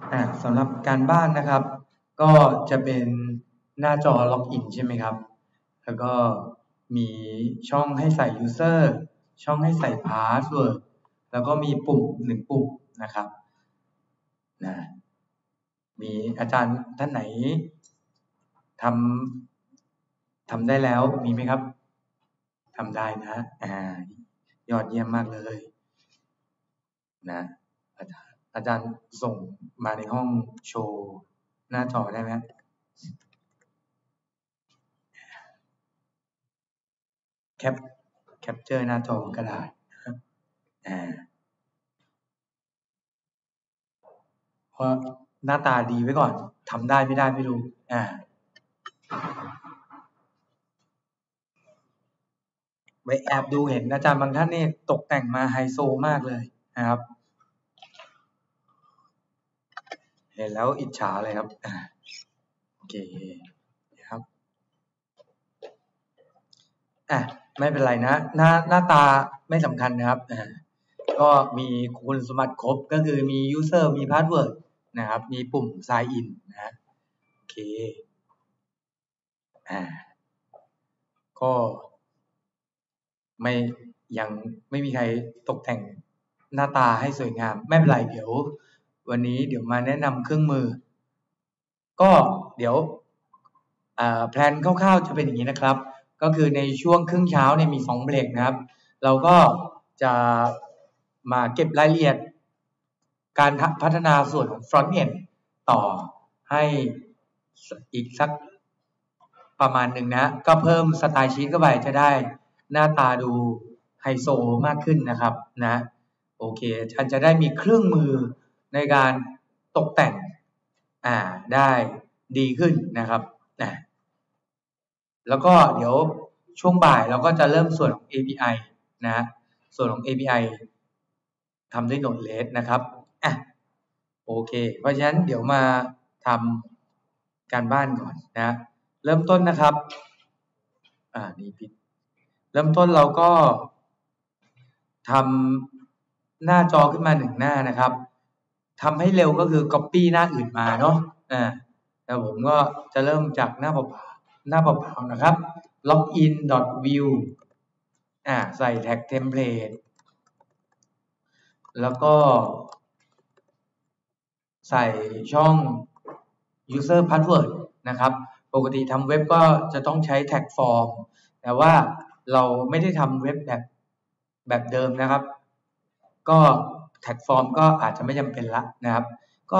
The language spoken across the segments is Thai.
สำหรับการบ้านนะครับก็จะเป็นหน้าจอล็อกอินใช่ไหมครับแล้วก็มีช่องให้ใส่ user ช่องให้ใส่ password แล้วก็มีปุ่ม1ปุ่มนะครับนะมีอาจารย์ท่านไหนทำได้แล้วมีไหมครับทำได้นะยอดเยี่ยมมากเลยนะอาจารย์ส่งมาในห้องโชว์หน้าจอได้ไหมแคปเจอร์หน้าจอก็ได้เพราะหน้าตาดีไว้ก่อนทำได้ไม่ได้ไม่รู้ไปแอบดูเห็นอาจารย์บางท่านนี่ตกแต่งมาไฮโซมากเลยนะครับเห็นแล้วอิจฉาเลยครับโอเคครับไม่เป็นไรนะหน้าตาไม่สำคัญนะครับก็มีคุณสมบัติครบก็คือมี user มี password นะครับมีปุ่ม sign in นะโอเคก็ไม่ยังไม่มีใครตกแต่งหน้าตาให้สวยงามไม่เป็นไรเดี๋ยววันนี้เดี๋ยวมาแนะนำเครื่องมือก็เดี๋ยวแพลนคร่าวๆจะเป็นอย่างนี้นะครับก็คือในช่วงครึ่งเช้าเนี่ยมี2เบรกนะครับเราก็จะมาเก็บรายละเอียดการพัฒนาส่วนของ front end ต่อให้อีกสักประมาณหนึ่งนะก็เพิ่มสไตล์ชีทเข้าไปจะได้หน้าตาดูไฮโซมากขึ้นนะครับนะโอเคท่านจะได้มีเครื่องมือในการตกแต่งได้ดีขึ้นนะครับแล้วก็เดี๋ยวช่วงบ่ายเราก็จะเริ่มส่วนของ API นะส่วนของ API ทำด้วย Node.js นะครับโอเคเพราะฉะนั้นเดี๋ยวมาทำการบ้านก่อนนะเริ่มต้นนะครับนี่ผิดเริ่มต้นเราก็ทำหน้าจอขึ้นมา1หน้านะครับทำให้เร็วก็คือ copy หน้าอื่นมาเนาะแต่ผมก็จะเริ่มจากหน้าเปล่าๆนะครับ login.view ใส่แท็ก template แล้วก็ใส่ช่อง user password นะครับปกติทำเว็บก็จะต้องใช้แท็กฟอร์มแต่ว่าเราไม่ได้ทำเว็บแบบเดิมนะครับก็แท็กฟอร์มก็อาจจะไม่จำเป็นละนะครับก็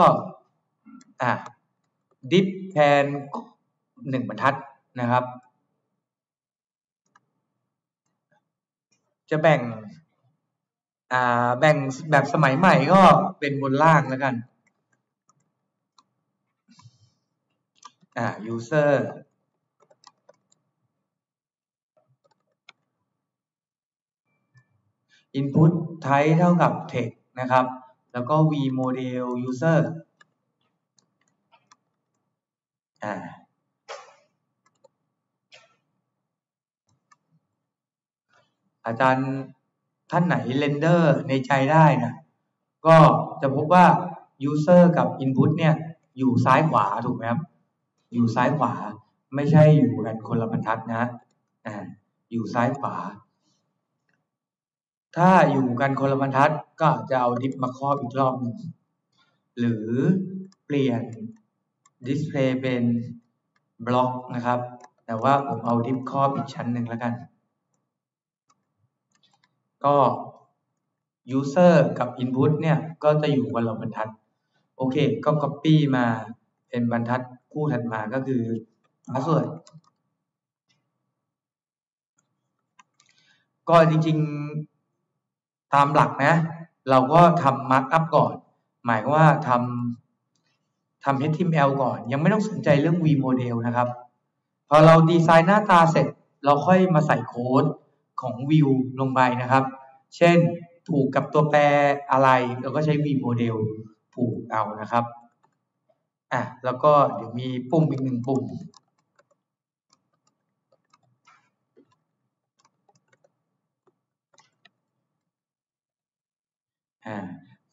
div แทน1บรรทัดนะครับจะแบ่งแบบสมัยใหม่ก็เป็นบนล่างแล้วกัน user input type เท่ากับ text นะครับแล้วก็ v model user อาจารย์ท่านไหนเรนเดอร์ในใจได้นะก็จะพบว่า user กับ input เนี่ยอยู่ซ้ายขวาถูกไหมครับอยู่ซ้ายขวาไม่ใช่อยู่กันคนละบรรทัดนะอยู่ซ้ายขวาถ้าอยู่กันคนละบรรทัดก็จะเอาดิฟมาครอบอีกรอบหนึ่งหรือเปลี่ยน display เป็นบล็อกนะครับแต่ว่าผมเอาดิฟครอบอีกชั้นหนึ่งแล้วกันก็ user กับ input เนี่ยก็จะอยู่คนละบรรทัดโอเคก็ copy มาเป็นบรรทัดคู่ถัดมาก็คือ password ก็จริงๆตามหลักนะเราก็ทำ markup ก่อนหมายว่าทำ HTML ก่อนยังไม่ต้องสนใจเรื่อง vModel นะครับพอเราดีไซน์หน้าตาเสร็จเราค่อยมาใส่โค้ดของ view ลงไปนะครับเช่นผูกกับตัวแปรอะไรเราก็ใช้ vModel ผูกเอานะครับแล้วก็เดี๋ยวมีปุ่มอีก1ปุ่ม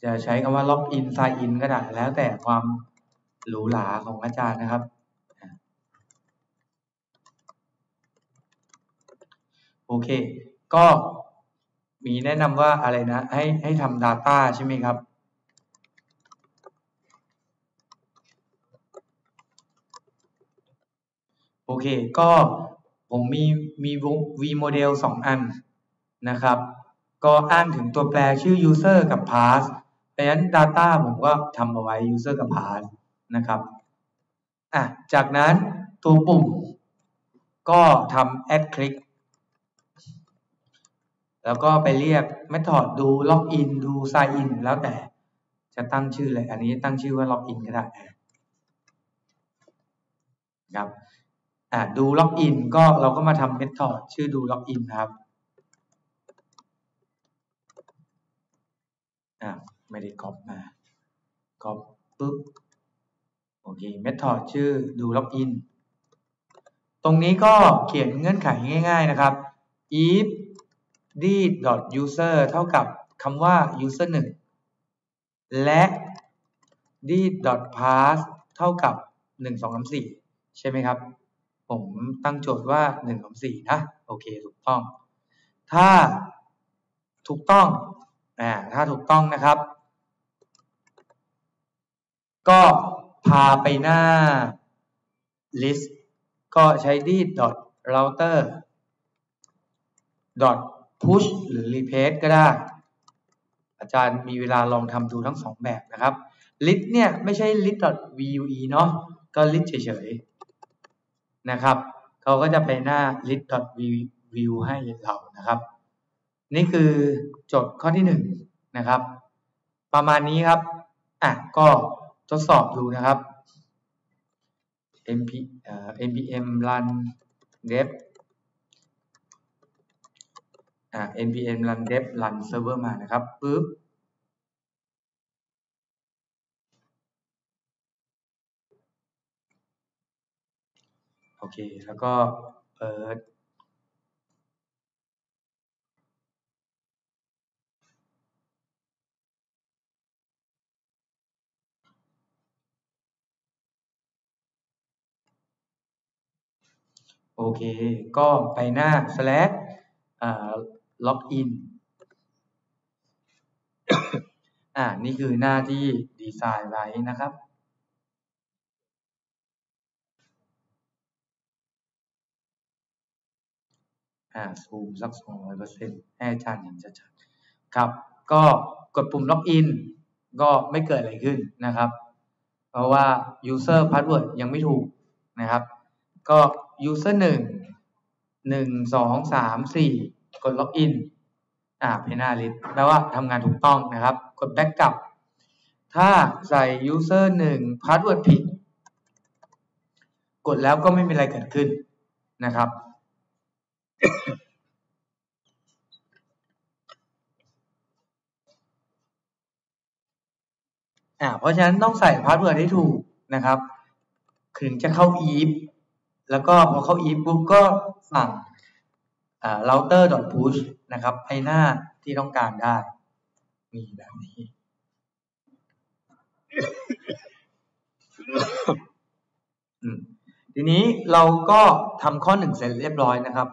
จะใช้คำว่า log in sign in ก็ได้แล้วแต่ความหรูหราของอาจารย์นะครับโอเคก็มีแนะนำว่าอะไรนะให้ทำ data ใช่ไหมครับโอเคก็ผมมีV model 2 อันนะครับก็อ้างถึงตัวแปรชื่อ user กับ pass ดังนั้น data ผมก็ทำเอาไว้ user กับ pass นะครับจากนั้นตัวปุ่มก็ทำ add click แล้วก็ไปเรียก method ดู login ดู sign in แล้วแต่จะตั้งชื่อเลยอันนี้ตั้งชื่อว่า login ก็ได้ครับดู login ก็เราก็มาทำ method ชื่อดู login ครับไม่ได้ก๊อปมาก๊อปปุ๊บโอเค method ชื่อดู login ตรงนี้ก็เขียนเงื่อนไขง่ายๆนะครับ if d.user เท่ากับคำว่า user 1และ d.pass เท่ากับ1 2 3 4ใช่ไหมครับผมตั้งโจทย์ว่า1 2 4นะโอเคถูกต้องถ้าถูกต้องนะครับก็พาไปหน้า list ก็ใช้ d.router .push หรือ replace ก็ได้อาจารย์มีเวลาลองทำดูทั้ง2แบบนะครับ list เนี่ยไม่ใช่ list.vue เนาะก็ list เฉยๆนะครับเขาก็จะไปหน้า list.vue ให้เรานะครับนี่คือโจทย์ข้อที่1นะครับประมาณนี้ครับก็ทดสอบดูนะครับ npm run dev npm run dev run server มานะครับปึ๊บโอเคแล้วก็เปิดโอเคก็ไปหน้า slash login นี่คือหน้าที่ดีไซน์ไว้นะครับซูมสัก 200% ให้อาจารย์เห็นชัดๆครับก็กดปุ่ม login ก็ไม่เกิดอะไรขึ้นนะครับเพราะว่า user password ยังไม่ถูกนะครับก็ user 1 2 3 4กด login ไปหน้า list แปลว่าทำงานถูกต้องนะครับกด back กลับถ้าใส่ user 1 password ผิดกดแล้วก็ไม่มีอะไรเกิดขึ้นนะครับเพราะฉะนั้นต้องใส่พาสเวิร์ดให้ถูกนะครับถึงจะเข้า if แล้วก็พอเข้า if ปุ๊บก็สั่งrouter.push นะครับไปหน้าที่ต้องการได้มีแบบนี้ทีนี้เราก็ทำข้อ1เสร็จเรียบร้อยนะครับ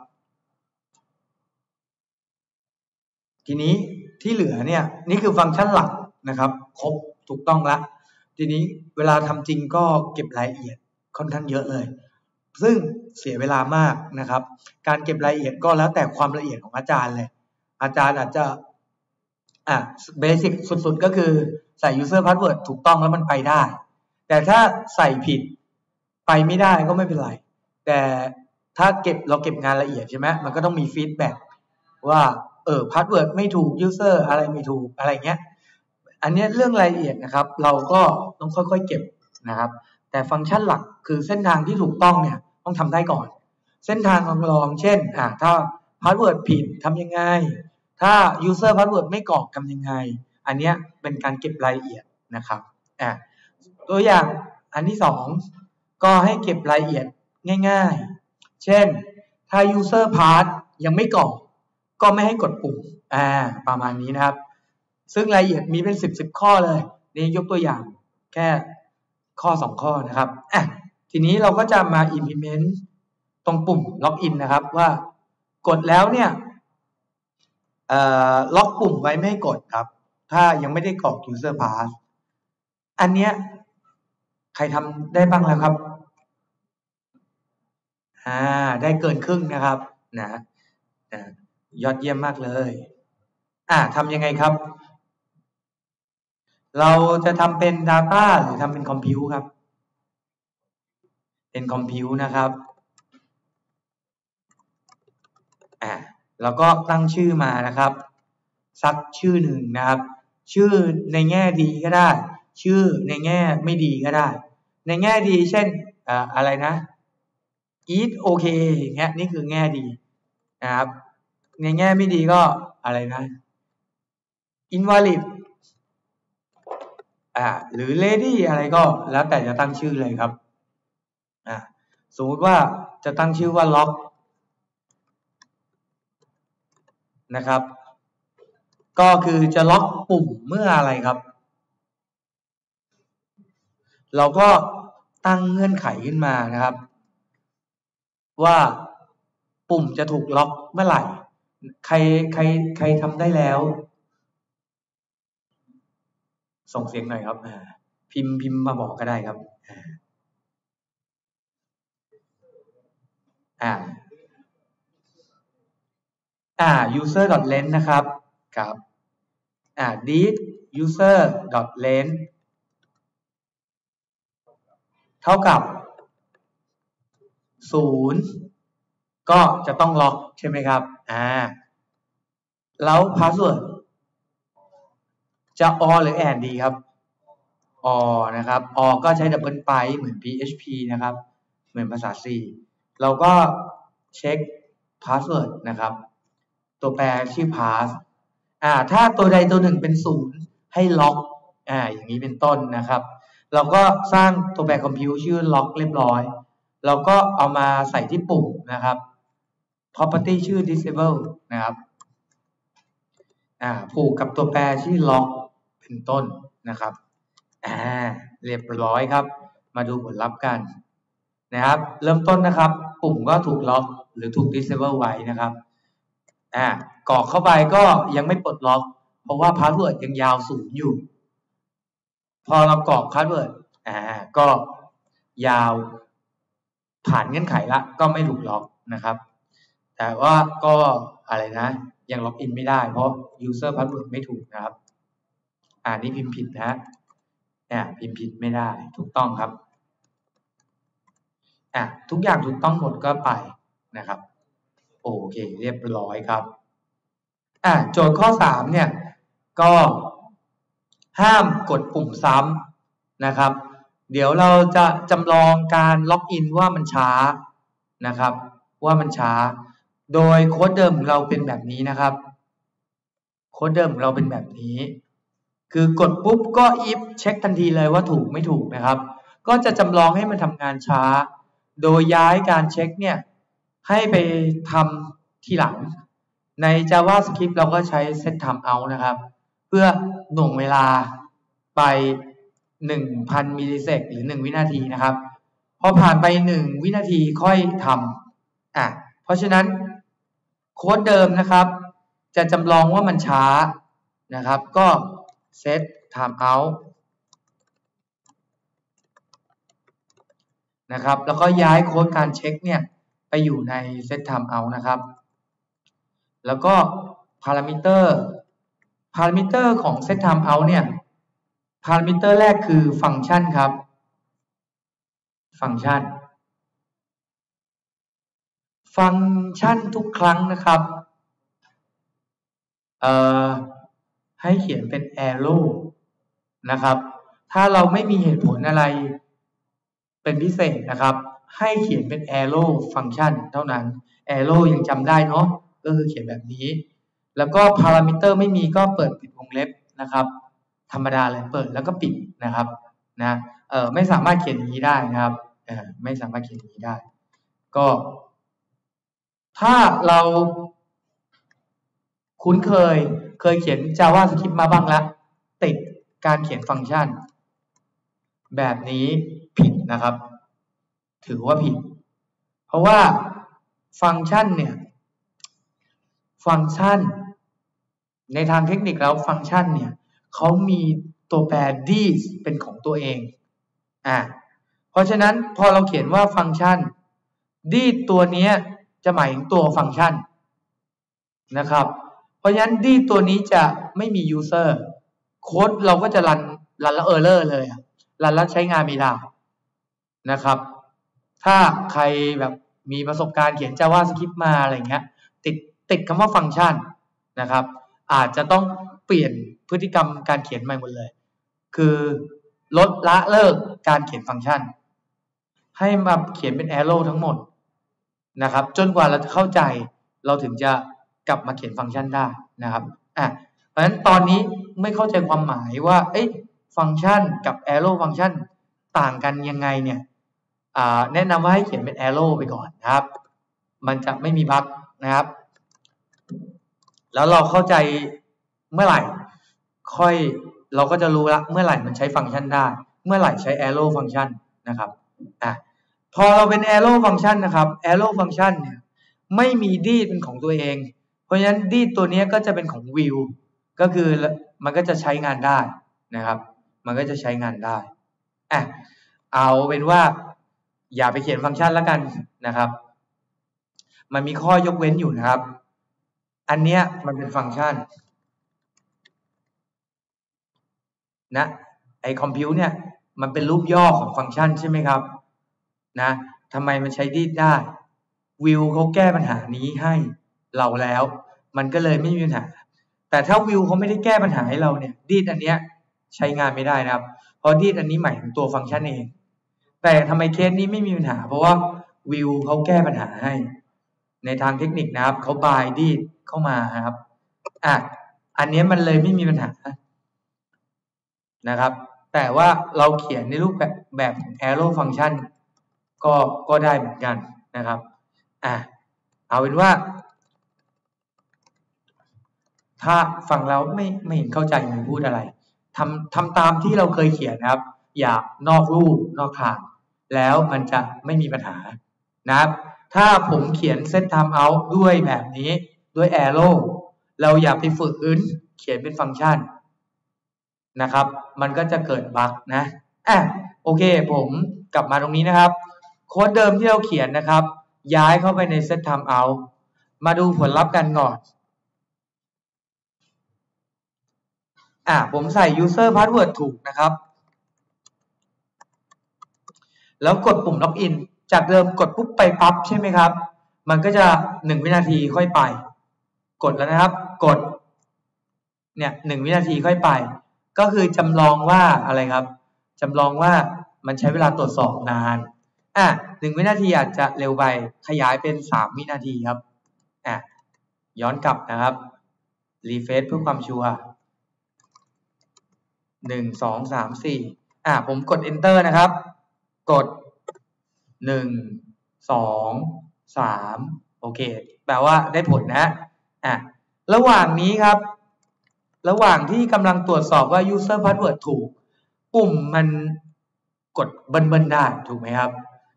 ทีนี้ที่เหลือเนี่ยนี่คือฟังก์ชันหลักนะครับครบถูกต้องแล้วทีนี้เวลาทำจริงก็เก็บรายละเอียดค่อนข้างเยอะเลยซึ่งเสียเวลามากนะครับการเก็บรายละเอียดก็แล้วแต่ความละเอียดของอาจารย์เลยอาจารย์อาจจะเบสิกสุดๆก็คือใส่ user password ถูกต้องแล้วมันไปได้แต่ถ้าใส่ผิดไปไม่ได้ก็ไม่เป็นไรแต่ถ้าเราเก็บงานละเอียดใช่ไหมมันก็ต้องมีฟีดแบ็กว่าพาสเวิร์ดไม่ถูก user อะไรไม่ถูกอะไรเงี้ยอันนี้เรื่องรายละเอียดนะครับเราก็ต้องค่อยๆเก็บนะครับแต่ฟังก์ชันหลักคือเส้นทางที่ถูกต้องเนี่ยต้องทำได้ก่อนเส้นทางรองเช่นถ้าพาสเวิร์ดผิดทำยังไงถ้า user password ไม่กรอกทำยังไงอันนี้เป็นการเก็บรายละเอียดนะครับตัวอย่างอันที่2ก็ให้เก็บรายละเอียดง่ายๆเช่นถ้า user pass ยังไม่กรอกก็ไม่ให้กดปุ่มประมาณนี้นะครับซึ่งรายละเอียดมีเป็น10ข้อเลยนี่ยกตัวอย่างแค่ข้อ2ข้อนะครับทีนี้เราก็จะมา implement ตรงปุ่ม login นะครับว่ากดแล้วเนี่ยล็อกปุ่มไว้ไม่ให้กดครับถ้ายังไม่ได้กรอก user pass อันเนี้ยใครทำได้บ้างแล้วครับได้เกินครึ่งนะครับนะยอดเยี่ยมมากเลยทำยังไงครับเราจะทำเป็น data หรือทำเป็น compute ครับเป็น compute นะครับแล้วก็ตั้งชื่อมานะครับสักชื่อหนึ่งนะครับชื่อในแง่ดีก็ได้ชื่อในแง่ไม่ดีก็ได้ในแง่ดีเช่นอะไรนะ eat okay อย่างเงี้ยนี่คือแง่ดีนะครับในแง่ไม่ดีก็อะไรนะ invalid หรือ lady อะไรก็แล้วแต่จะตั้งชื่อเลยครับสมมติว่าจะตั้งชื่อว่า lock นะครับก็คือจะล็อกปุ่มเมื่ออะไรครับเราก็ตั้งเงื่อนไขขึ้นมานะครับว่าปุ่มจะถูกล็อกเมื่อไหร่ใครทำได้แล้วส่งเสียงหน่อยครับพิมพ์มาบอกก็ได้ครับuser.length นะครับครับthis user.length เท่ากับ0ก็จะต้องล็อกใช่ไหมครับแล้ว password จะ or หรือ and ดีครับ or นะครับ or ก็ใช้ double pipe เหมือน PHP นะครับเหมือนภาษา C เราก็เช็ค password นะครับตัวแปรชื่อ pass ถ้าตัวใดตัวหนึ่งเป็น0ให้ล็อกอย่างนี้เป็นต้นนะครับเราก็สร้างตัวแปร compute ชื่อ lock เรียบร้อยเราก็เอามาใส่ที่ปุ่มนะครับ property ชื่อ disable นะครับผูกกับตัวแปรชื่อ lock เป็นต้นนะครับเรียบร้อยครับมาดูผลลัพธ์กันนะครับเริ่มต้นนะครับปุ่มก็ถูกล็อกหรือถูก disable ไว้นะครับกรอกเข้าไปก็ยังไม่ปลดล็อกเพราะว่า password ยังยาว0อยู่พอเรากรอก password ก็ยาวผ่านเงื่อนไขละก็ไม่ถูกล็อกนะครับแต่ว่าก็อะไรนะยังล็อกอินไม่ได้เพราะ user password ไม่ถูกนะครับนี่พิมพ์ผิดนะพิมพ์ผิดไม่ได้ถูกต้องครับทุกอย่างถูกต้องหมดก็ไปนะครับโอเคเรียบร้อยครับโจทย์ข้อ3เนี่ยก็ห้ามกดปุ่มซ้ำนะครับเดี๋ยวเราจะจำลองการล็อกอินว่ามันช้านะครับว่ามันช้าโดยโค้ดเดิมของเราเป็นแบบนี้นะครับโค้ดเดิมของเราเป็นแบบนี้คือกดปุ๊บก็ if เช็คทันทีเลยว่าถูกไม่ถูกนะครับก็จะจำลองให้มันทำงานช้าโดยย้ายการเช็คเนี่ยให้ไปทำทีหลังใน JavaScript เราก็ใช้ set timeout นะครับเพื่อหน่วงเวลาไป 1,000 มิลลิเซกหรือ1วินาทีนะครับพอผ่านไป1วินาทีค่อยทำเพราะฉะนั้นโค้ดเดิมนะครับจะจำลองว่ามันช้านะครับก็ set timeout นะครับแล้วก็ย้ายโค้ดการเช็คเนี่ยไปอยู่ใน set timeout นะครับแล้วก็ parameter ของ set timeout เนี่ย parameter แรกคือฟังก์ชันครับฟังก์ชันทุกครั้งนะครับให้เขียนเป็น arrow นะครับถ้าเราไม่มีเหตุผลอะไรเป็นพิเศษนะครับให้เขียนเป็น arrow ฟังก์ชันเท่านั้น arrow ยังจำได้เนาะก็คือเขียนแบบนี้แล้วก็ parameter ไม่มีก็เปิดปิดวงเล็บนะครับธรรมดาเลยเปิดแล้วก็ปิดนะครับไม่สามารถเขียนอย่างนี้ได้นะครับไม่สามารถเขียนอย่างนี้ได้ก็ถ้าเราคุ้นเคยเคยเขียน JavaScript มาบ้างแล้วติดการเขียนฟังก์ชันแบบนี้ผิดนะครับถือว่าผิดเพราะว่าฟังก์ชันเนี่ยฟังก์ชันในทางเทคนิคแล้วฟังก์ชันเนี่ยเขามีตัวแปร this เป็นของตัวเองเพราะฉะนั้นพอเราเขียนว่าฟังก์ชัน this ตัวนี้จะหมายถึงตัวฟังก์ชันนะครับเพราะฉะนั้น this ตัวนี้จะไม่มี user โค้ดเราก็จะรันแล้ว error เลยรันแล้วใช้งานไม่ได้นะครับถ้าใครแบบมีประสบการณ์เขียน JavaScript มาอะไรเงี้ยติดคำว่าฟังก์ชันนะครับอาจจะต้องเปลี่ยนพฤติกรรมการเขียนใหม่หมดเลยคือลดละเลิกการเขียนฟังก์ชันให้มาเขียนเป็น arrow ทั้งหมดนะครับจนกว่าเราจะเข้าใจเราถึงจะกลับมาเขียนฟังก์ชันได้นะครับเพราะฉะนั้นตอนนี้ไม่เข้าใจความหมายว่าฟังก์ชันกับ arrow ฟังก์ชันต่างกันยังไงเนี่ยแนะนำว่าให้เขียนเป็น arrow ไปก่อนนะครับมันจะไม่มีบั๊กนะครับแล้วเราเข้าใจเมื่อไหร่ค่อยเราก็จะรู้ละเมื่อไหร่มันใช้ฟังก์ชันได้เมื่อไหร่ใช้ arrow ฟังก์ชันนะครับพอเราเป็น arrow ฟังก์ชันนะครับ arrow ฟังก์ชันเนี่ยไม่มีดีดเป็นของตัวเองเพราะฉะนั้นดีดตัวนี้ก็จะเป็นของ view ก็คือมันก็จะใช้งานได้นะครับมันก็จะใช้งานได้เอาเป็นว่าอย่าไปเขียนฟังก์ชันแล้วกันนะครับมันมีข้อยกเว้นอยู่นะครับอันเนี้ยมันเป็นฟังก์ชันนะไอ้computeเนี่ยมันเป็นรูปย่อของฟังก์ชันใช่ไหมครับนะทำไมมันใช้ดีดได้วิวเขาแก้ปัญหานี้ให้เราแล้วมันก็เลยไม่มีปัญหาแต่ถ้าวิวเขาไม่ได้แก้ปัญหาให้เราเนี่ยดีดอันเนี้ยใช้งานไม่ได้นะครับเพราะดีดอันนี้หมายถึงตัวฟังก์ชันเองแต่ทำไมเคสนี้ไม่มีปัญหาเพราะว่าวิวเขาแก้ปัญหาให้ในทางเทคนิคนะครับเขาบายดีดเข้ามานะครับอันนี้มันเลยไม่มีปัญหานะครับแต่ว่าเราเขียนในรูปแบบ arrow function ก็ได้เหมือนกันนะครับเอาเป็นว่าถ้าฟังแล้วไม่เห็นเข้าใจมันพูดอะไรทำตามที่เราเคยเขียนนะครับอย่านอกรูปนอกทางแล้วมันจะไม่มีปัญหานะครับถ้าผมเขียน set time out ด้วยแบบนี้ด้วย arrow เราอย่าไปฝึกเขียนเป็นฟังก์ชันนะครับมันก็จะเกิดบั๊กนะโอเคผมกลับมาตรงนี้นะครับโค้ดเดิมที่เราเขียนนะครับย้ายเข้าไปใน set time out มาดูผลลัพธ์กันก่อนผมใส่ user password ถูกนะครับแล้วกดปุ่ม login จากเดิมกดปุ๊บไปปั๊บใช่ไหมครับมันก็จะ1วินาทีค่อยไปกดแล้วนะครับกดเนี่ย1วินาทีค่อยไปก็คือจำลองว่าอะไรครับจำลองว่ามันใช้เวลาตรวจสอบนาน1วินาทีอาจจะเร็วไปขยายเป็น3วินาทีครับย้อนกลับนะครับรีเฟรชเพื่อความชัวร์1 2 3 4ผมกด enter นะครับกด1 2 3โอเคแปลว่าได้ผลนะระหว่างนี้ครับระหว่างที่กำลังตรวจสอบว่า user password ถูกปุ่มมันกดเบิ้ลได้ถูกไหมครับ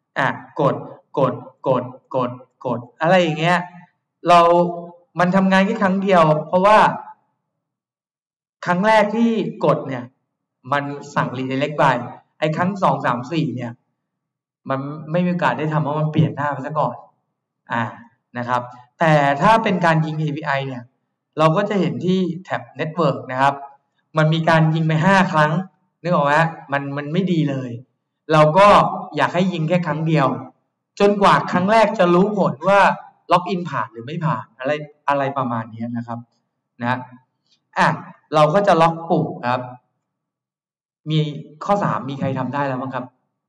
กดอะไรอย่างเงี้ยมันทำงานแค่ครั้งเดียวเพราะว่าครั้งแรกที่กดเนี่ยมันสั่ง redirect ไปไอ้ครั้ง2 3 4เนี่ยมันไม่มีโอกาสได้ทำเพราะมันเปลี่ยนหน้าไปซะก่อนนะครับแต่ถ้าเป็นการยิง API เนี่ยเราก็จะเห็นที่แท็บ Network นะครับมันมีการยิงไป5ครั้งนึกออกไหมมันไม่ดีเลยเราก็อยากให้ยิงแค่ครั้งเดียวจนกว่าครั้งแรกจะรู้ผลว่าล็อกอินผ่านหรือไม่ผ่านอะไรประมาณนี้นะครับนะเราก็จะล็อกปุ่มครับมีข้อ3มีใครทำได้แล้วบ้างครับ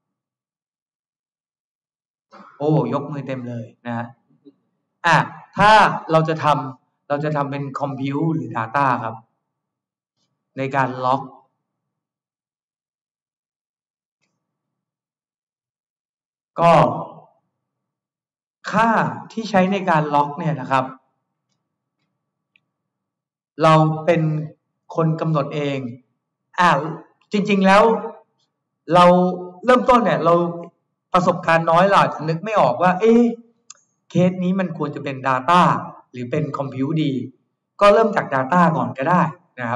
โอ้ยกมือเต็มเลยนะฮะถ้าเราจะทำเป็น compute หรือ data ครับในการล็อกก็ค่าที่ใช้ในการล็อกเนี่ยนะครับเราเป็นคนกำหนดเองจริงๆแล้วเราเริ่มต้นเนี่ยเราประสบการณ์น้อยเราอาจจะนึกไม่ออกว่าเคสนี้มันควรจะเป็น Data หรือเป็น Compute ดีก็เริ่มจาก Data ก่อนก็ได้นะครับ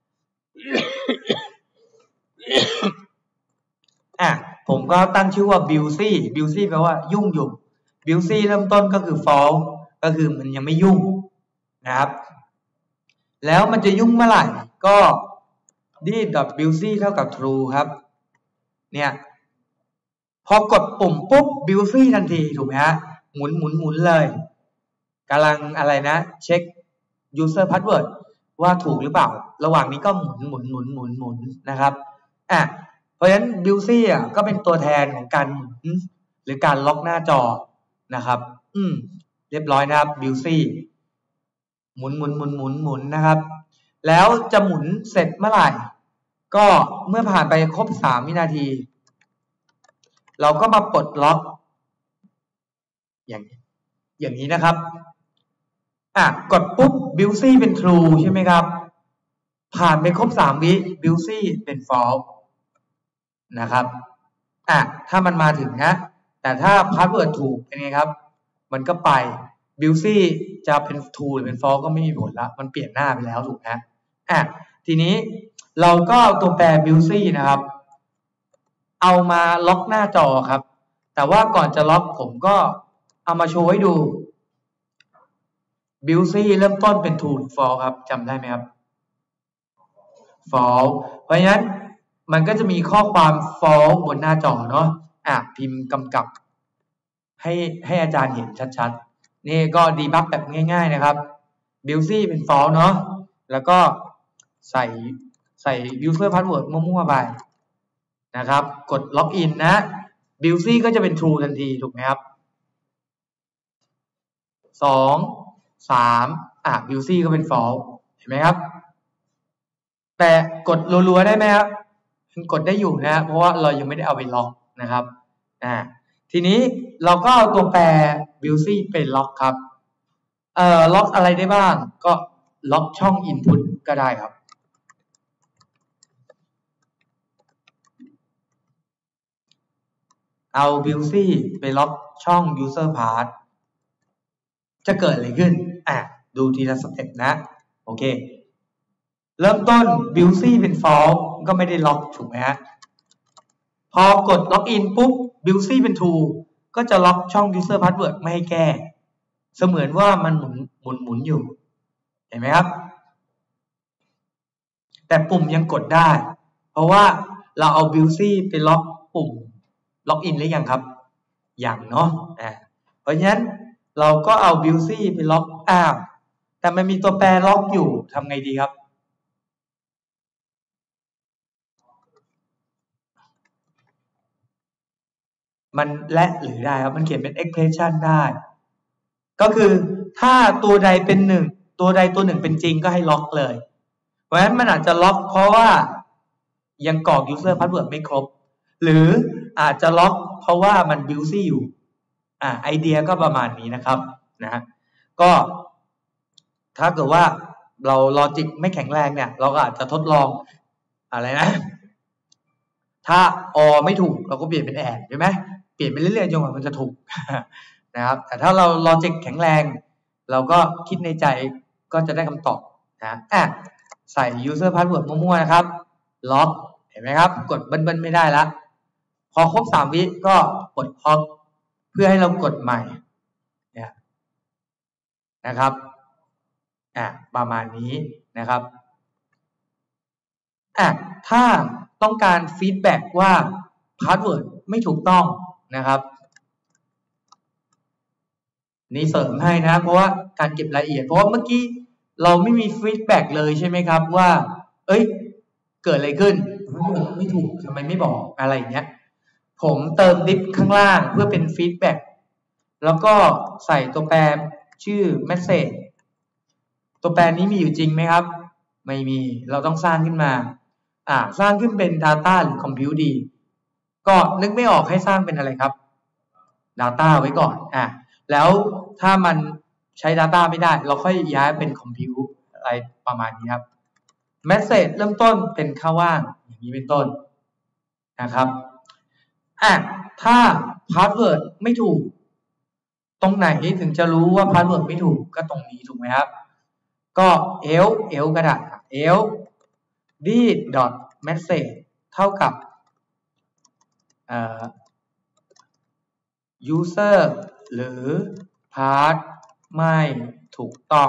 ผมก็ตั้งชื่อว่า busy แปลว่ายุ่งอยู่ busy เริ่มต้นก็คือ false ก็คือมันยังไม่ยุ่งนะครับแล้วมันจะยุ่งเมื่อไหร่ก็ this.busy เท่ากับ true ครับเนี่ยพอกดปุ่มปุ๊บ busy ทันทีถูกไหมฮะหมุนเลยกำลังอะไรนะเช็ค user password ว่าถูกหรือเปล่าระหว่างนี้ก็หมุนนะครับเพราะฉะนั้น busy ก็เป็นตัวแทนของการหมุนหรือการล็อกหน้าจอนะครับเรียบร้อยนะครับ busy หมุนนะครับแล้วจะหมุนเสร็จเมื่อไหร่ก็เมื่อผ่านไปครบ3 วินาทีเราก็มาปลดล็อกอย่างนี้นะครับกดปุ๊บ busy เป็น true ใช่ไหมครับผ่านไปครบ3 วิ busy เป็น false นะครับถ้ามันมาถึงนะแต่ถ้า password ถูกเป็นไงครับมันก็ไป busy จะเป็น true หรือเป็น false ก็ไม่มีผลละมันเปลี่ยนหน้าไปแล้วถูกนะทีนี้เราก็เอาตัวแปร busy นะครับเอามาล็อกหน้าจอครับแต่ว่าก่อนจะล็อกผมก็เอามาโชว์ให้ดู busy เริ่มต้นเป็น true หรือ false ครับจำได้ไหมครับ false เพราะฉะนั้นมันก็จะมีข้อความ false บนหน้าจอเนาะพิมพ์กำกับให้อาจารย์เห็นชัดๆนี่ก็ดีบักแบบง่ายๆนะครับ busy เป็น false เนาะแล้วก็ใส่ user password มั่วๆไปนะครับกด login นะ busy ก็จะเป็น true ทันทีถูกไหมครับ2 3busy ก็เป็น false เห็นไหมครับแต่กดรัวๆได้ไหมครับกดได้อยู่นะเพราะว่าเรายังไม่ได้เอาไปล็อกนะครับทีนี้เราก็เอาตัวแปร busy ไปล็อกครับล็อกอะไรได้บ้างก็ล็อกช่อง input ก็ได้ครับเอา busy ไปล็อกช่อง user path จะเกิดอะไรขึ้นดูทีละสเต็ปนะโอเคเริ่มต้น busy เป็น false ก็ไม่ได้ล็อกถูกไหมฮะพอกด login ปุ๊บ busy เป็น true ก็จะล็อกช่อง user password ไม่ให้แก้เสมือนว่ามันหมุนอยู่เห็นไหมครับแต่ปุ่มยังกดได้เพราะว่าเราเอา busy ไปล็อกปุ่ม login หรือยังครับยังเนาะเพราะฉะนั้นเราก็เอา busy ไปล็อกแต่มันมีตัวแปรล็อกอยู่ทำไงดีครับมันและหรือได้ครับมันเขียนเป็น expression ได้ก็คือถ้าตัวใดเป็น1ตัวใดตัว1เป็นจริงก็ให้ล็อกเลยเพราะฉะนั้นมันอาจจะล็อกเพราะว่ายังกรอก user password ไม่ครบหรืออาจจะล็อกเพราะว่ามัน busy อยู่ไอเดียก็ประมาณนี้นะครับนะก็ถ้าเกิดว่าเราลอจิกไม่แข็งแรงเนี่ยเราก็อาจจะทดลองอะไรนะถ้าไม่ถูกเราก็เปลี่ยนเป็นใช่ไหมเปลี่ยนไปเรื่อยๆจนกว่ามันจะถูกนะครับแต่ถ้าเราลอจิกแข็งแรงเราก็คิดในใจก็จะได้คำตอบนะใส่ user password มั่วๆนะครับล็อกเห็นไหมครับกดเบิ้ลไม่ได้ละพอครบ3 วิก็กดล็อกเพื่อให้เรากดใหม่นะครับประมาณนี้นะครับถ้าต้องการฟีดแบ็กว่าพาสเวิร์ดไม่ถูกต้องนะครับนี่เสริมให้นะเพราะว่าการเก็บรายละเอียดเพราะว่าเมื่อกี้เราไม่มีฟีดแบ็กเลยใช่ไหมครับว่าเกิดอะไรขึ้นไม่ถูกทำไมไม่บอกอะไรอย่างเงี้ยผมเติมดิฟข้างล่างเพื่อเป็นฟีดแบ็กแล้วก็ใส่ตัวแปรชื่อ message ตัวแปรนี้มีอยู่จริงไหมครับไม่มีเราต้องสร้างขึ้นมาสร้างขึ้นเป็น data หรือ compute ดีก็นึกไม่ออกให้สร้างเป็นอะไรครับ data ไว้ก่อนแล้วถ้ามันใช้ data ไม่ได้เราค่อยย้ายเป็น compute อะไรประมาณนี้ครับเมสเสจเริ่มต้นเป็นค่าว่างอย่างนี้เป็นต้นนะครับถ้าพาสเวิร์ดไม่ถูกตรงไหนถึงจะรู้ว่าพาสเวิร์ดไม่ถูกก็ตรงนี้ถูกไหมครับก็เอลก็ได้เอลd.message เท่ากับuser หรือ path ไม่ถูกต้อง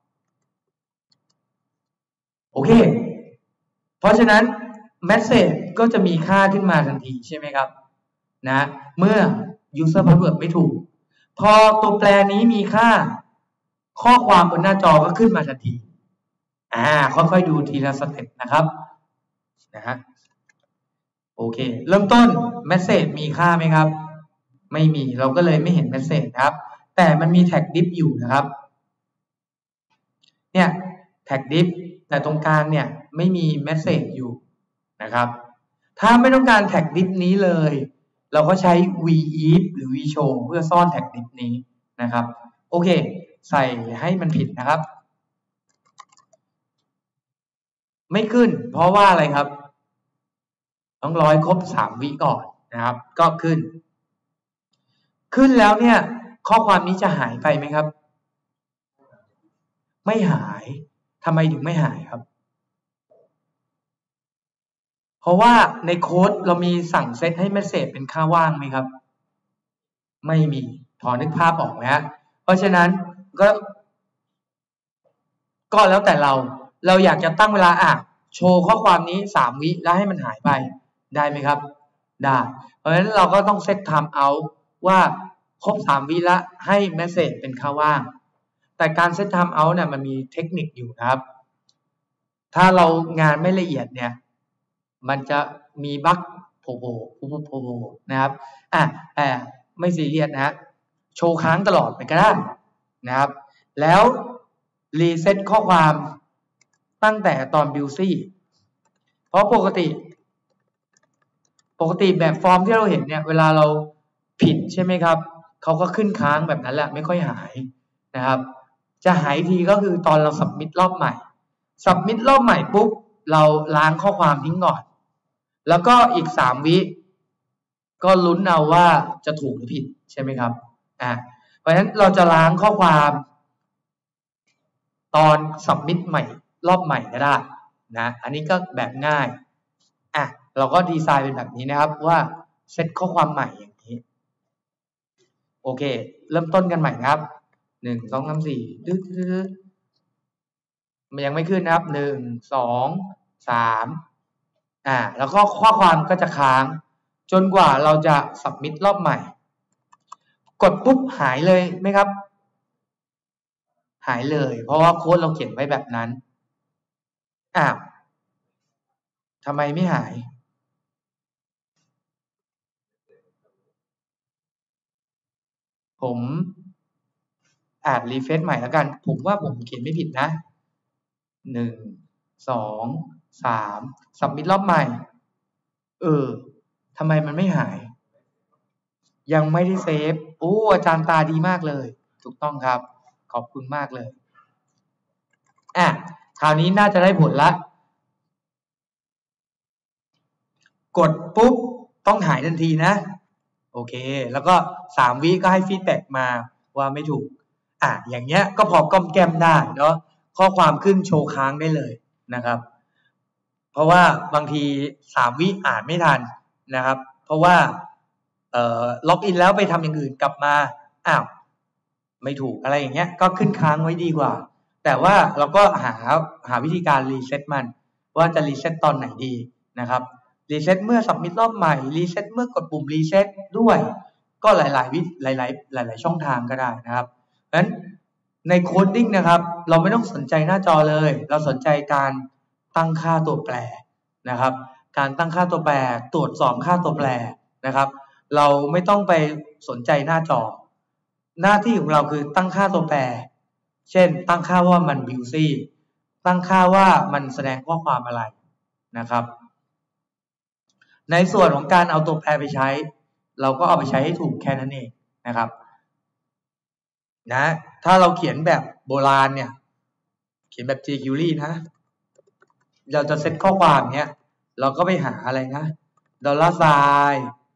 โอเคเพราะฉะนั้น message ก็จะมีค่าขึ้นมาทันทีใช่ไหมครับนะเมื่อ user password ไม่ถูกพอตัวแปรนี้มีค่าข้อความบนหน้าจอก็ขึ้นมาทันทีค่อยๆดูทีละสเต็ปนะครับนะฮะโอเคเริ่มต้น message มีค่าไหมครับไม่มีเราก็เลยไม่เห็น message ครับแต่มันมี tag div อยู่นะครับเนี่ย tag div แต่ตรงกลางเนี่ยไม่มี message อยู่นะครับถ้าไม่ต้องการ tag div นี้เลยเราก็ใช้ v-if หรือ v-show เพื่อซ่อน tag div นี้นะครับโอเคใส่ให้มันผิดนะครับไม่ขึ้นเพราะว่าอะไรครับต้องรอให้ครบ3 วิก่อนนะครับก็ขึ้นแล้วเนี่ยข้อความนี้จะหายไปไหมครับไม่หายทำไมถึงไม่หายครับเพราะว่าในโค้ดเรามีสั่งเซตให้เมสเสจเป็นค่าว่างไหมครับไม่มีพอนึกภาพออกไหมฮะเพราะฉะนั้นก็แล้วแต่เราอยากจะตั้งเวลาโชว์ข้อความนี้3 วิแล้วให้มันหายไปได้ไหมครับได้เพราะฉะนั้นเราก็ต้องเซตไทม์เอาท์ว่าครบ3 วิแล้วให้เมสเสจเป็นค่าว่างแต่การเซตไทม์เอาท์เนี่ยมันมีเทคนิคอยู่นะครับถ้าเรางานไม่ละเอียดเนี่ยมันจะมีบั๊กโผล่นะครับแต่ไม่ซีเรียสนะฮะโชว์ค้างตลอดไปก็ได้นะครับแล้วรีเซ็ตข้อความตั้งแต่ตอนบิวซี่เพราะปกติแบบฟอร์มที่เราเห็นเนี่ยเวลาเราผิดใช่ไหมครับเขาก็ขึ้นค้างแบบนั้นแหละไม่ค่อยหายนะครับจะหายทีก็คือตอนเราสับมิทรอบใหม่ปุ๊บเราล้างข้อความทิ้งก่อนแล้วก็อีก3 วิก็ลุ้นเอาว่าจะถูกหรือผิดใช่ไหมครับเพราะฉะนั้นเราจะล้างข้อความตอนสับมิทใหม่รอบใหม่ก็ได้นะอันนี้ก็แบบง่ายเราก็ดีไซน์เป็นแบบนี้นะครับว่าเซตข้อความใหม่อย่างนี้โอเคเริ่มต้นกันใหม่ครับ1 2 3 4ดึ๊ดมันยังไม่ขึ้นนะครับ1 2 3แล้วก็ข้อความก็จะค้างจนกว่าเราจะสับมิทรอบใหม่กดปุ๊บหายเลยไหมครับหายเลยเพราะว่าโค้ดเราเขียนไว้แบบนั้นทำไมไม่หายผมรีเฟรชใหม่แล้วกันผมว่าผมเขียนไม่ผิดนะ1 2 3สับมิทรอบใหม่ทำไมมันไม่หายยังไม่ได้เซฟอาจารย์ตาดีมากเลยถูกต้องครับขอบคุณมากเลยคราวนี้น่าจะได้ผลละกดปุ๊บต้องหายทันทีนะโอเคแล้วก็3 วิก็ให้ฟีดแบ็กมาว่าไม่ถูกอย่างเงี้ยก็พอก้มแก้มได้เนาะข้อความขึ้นโชว์ค้างได้เลยนะครับเพราะว่าบางที3 วิอ่านไม่ทันนะครับเพราะว่าล็อกอินแล้วไปทำอย่างอื่นกลับมาไม่ถูกอะไรอย่างเงี้ยก็ขึ้นค้างไว้ดีกว่าแต่ว่าเราก็หาวิธีการรีเซ็ตมันว่าจะรีเซ็ตตอนไหนดีนะครับรีเซ็ตเมื่อสับมิทรอบใหม่รีเซ็ตเมื่อกดปุ่มรีเซ็ตด้วยก็หลายช่องทางก็ได้นะครับเพราะฉะนั้นในโคดดิ้งนะครับเราไม่ต้องสนใจหน้าจอเลยเราสนใจการตั้งค่าตัวแปรนะครับการตั้งค่าตัวแปรตรวจสอบค่าตัวแปรนะครับเราไม่ต้องไปสนใจหน้าจอหน้าที่ของเราคือตั้งค่าตัวแปรเช่นตั้งค่าว่ามันบิวซี่ตั้งค่าว่ามันแสดงข้อความอะไรนะครับในส่วนของการเอาตัวแปรไปใช้เราก็เอาไปใช้ให้ถูกแค่นั้นเองนะครับถ้าเราเขียนแบบโบราณเนี่ยเขียนแบบ jQuery นะ เราจะเซตข้อความเนี้ยเราก็ไปหาอะไรนะ$sign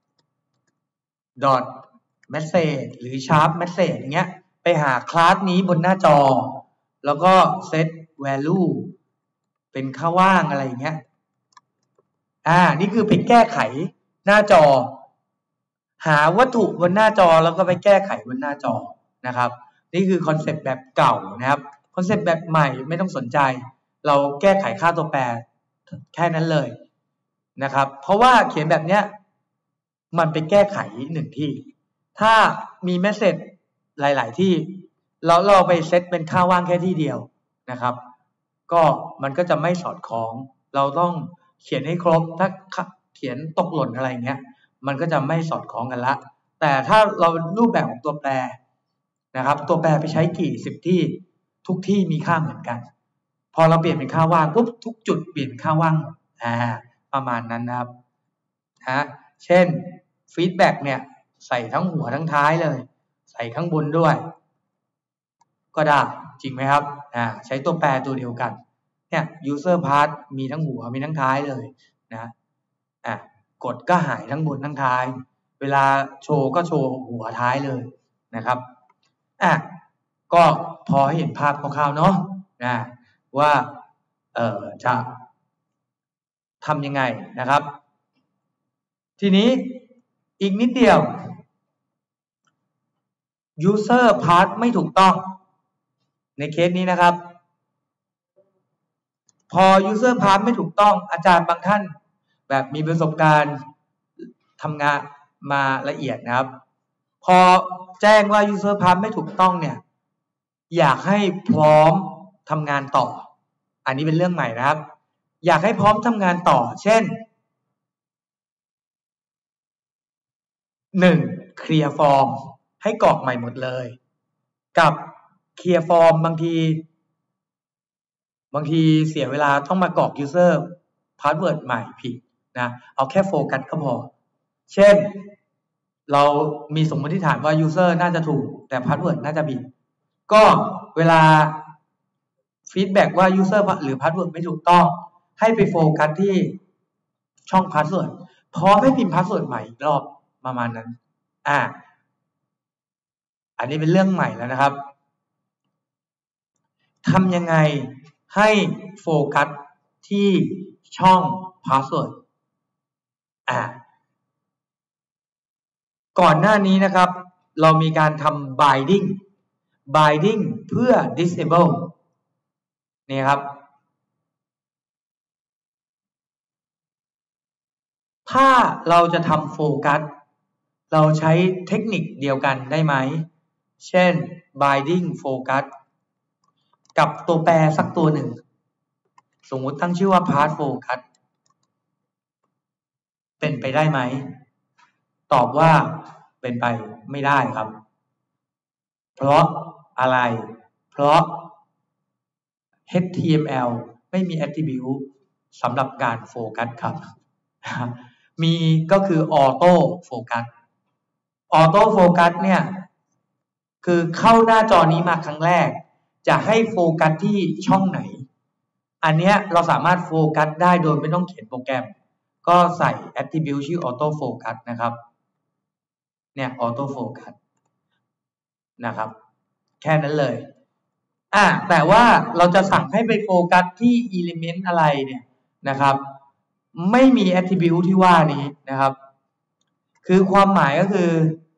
.message หรือ sharp message อย่างเงี้ยไปหาคลาสนี้บนหน้าจอแล้วก็เซต value เป็นค่าว่างอะไรอย่างเงี้ยนี่คือไปแก้ไขหน้าจอหาวัตถุบนหน้าจอแล้วก็ไปแก้ไขบนหน้าจอนะครับนี่คือคอนเซ็ปต์แบบเก่านะครับคอนเซ็ปต์แบบใหม่ไม่ต้องสนใจเราแก้ไขค่าตัวแปรแค่นั้นเลยนะครับเพราะว่าเขียนแบบเนี้ยมันไปแก้ไขหนึ่งที่ถ้ามีเมสเสจหลายๆที่เราไปเซตเป็นค่าว่างแค่ที่เดียวนะครับก็มันก็จะไม่สอดคล้องเราต้องเขียนให้ครบถ้าเขียนตกหล่นอะไรเงี้ยมันก็จะไม่สอดคล้องกันละแต่ถ้าเรารูปแบบของตัวแปรนะครับตัวแปรไปใช้กี่10ที่ทุกที่มีค่าเหมือนกันพอเราเปลี่ยนเป็นค่าว่างปุ๊บทุกจุดเปลี่ยนเป็นค่าว่างประมาณนั้นนะครับเช่นฟีดแบ็กเนี่ยใส่ทั้งหัวทั้งท้ายเลยใส่ข้างบนด้วยก็ได้จริงไหมครับใช้ตัวแปรตัวเดียวกันเนี่ย user part มีทั้งหัวมีทั้งท้ายเลยนะกดก็หายทั้งบนทั้งท้ายเวลาโชว์ก็โชว์หัวท้ายเลยนะครับก็พอให้เห็นภาพคร่าวๆเนาะว่าจะทำยังไงนะครับทีนี้อีกนิดเดียว user part ไม่ถูกต้องในเคสนี้นะครับพอ user part ไม่ถูกต้องอาจารย์บางท่านแบบมีประสบการณ์ทำงานมาละเอียดนะครับพอแจ้งว่า user part ไม่ถูกต้องเนี่ยอยากให้พร้อมทำงานต่ออันนี้เป็นเรื่องใหม่นะครับอยากให้พร้อมทำงานต่อเช่น 1. clear form ให้กรอกใหม่หมดเลยกับ clear form บางทีเสียเวลาต้องมากรอก user password ใหม่ผิดนะเอาแค่โฟกัสก็พอเช่นเรามีสมมติฐานว่า user น่าจะถูกแต่ password น่าจะผิดก็เวลา feedback ว่า user หรือ password ไม่ถูกต้องให้ไปโฟกัสที่ช่อง password พร้อมให้พิมพ์ password ใหม่อีกรอบประมาณนั้นอันนี้เป็นเรื่องใหม่แล้วนะครับทำยังไงให้โฟกัสที่ช่อง password ก่อนหน้านี้นะครับเรามีการทำ binding เพื่อ disable นี่ครับถ้าเราจะทำโฟกัสเราใช้เทคนิคเดียวกันได้ไหมเช่น binding focus กับตัวแปรสักตัวหนึ่งสมมุติตั้งชื่อว่า path focus เป็นไปได้ไหมตอบว่าเป็นไปไม่ได้ครับเพราะอะไรเพราะ HTML ไม่มี attribute สำหรับการโฟกัสครับมีก็คือ auto focus auto focus เนี่ยคือเข้าหน้าจอนี้มาครั้งแรกจะให้โฟกัสที่ช่องไหนอันเนี้ยเราสามารถโฟกัสได้โดยไม่ต้องเขียนโปรแกรมก็ใส่ attribute ชื่อ auto focus นะครับเนี่ย auto focus นะครับแค่นั้นเลยแต่ว่าเราจะสั่งให้ไปโฟกัสที่ element อะไรเนี่ยนะครับไม่มี attribute ที่ว่านี้นะครับคือความหมายก็คือ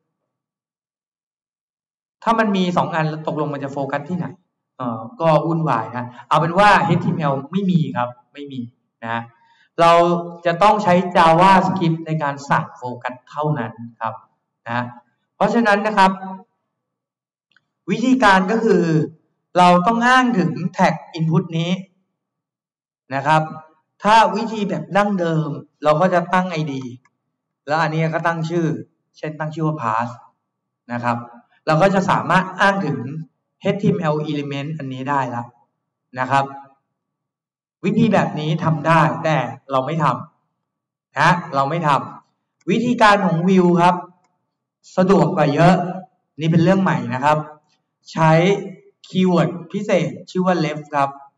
ถ้ามันมี2อันแล้วตกลงมันจะโฟกัสที่ไหนก็วุ่นวายนะเอาเป็นว่า HTML ไม่มีครับไม่มีนะเราจะต้องใช้ JavaScript ในการสั่งโฟกัสเท่านั้นครับนะเพราะฉะนั้นนะครับวิธีการก็คือเราต้องอ้างถึง tag input นี้นะครับถ้าวิธีแบบดั้งเดิมเราก็จะตั้ง ID แล้วอันนี้ก็ตั้งชื่อเช่นตั้งชื่อว่า pass นะครับเราก็จะสามารถอ้างถึง HTML element อันนี้ได้แล้วนะครับวิธีแบบนี้ทำได้แต่เราไม่ทำนะเราไม่ทำวิธีการของ View ครับสะดวกกว่าเยอะนี่เป็นเรื่องใหม่นะครับใช้คีย์เวิร์ดพิเศษชื่อว่า left ครับ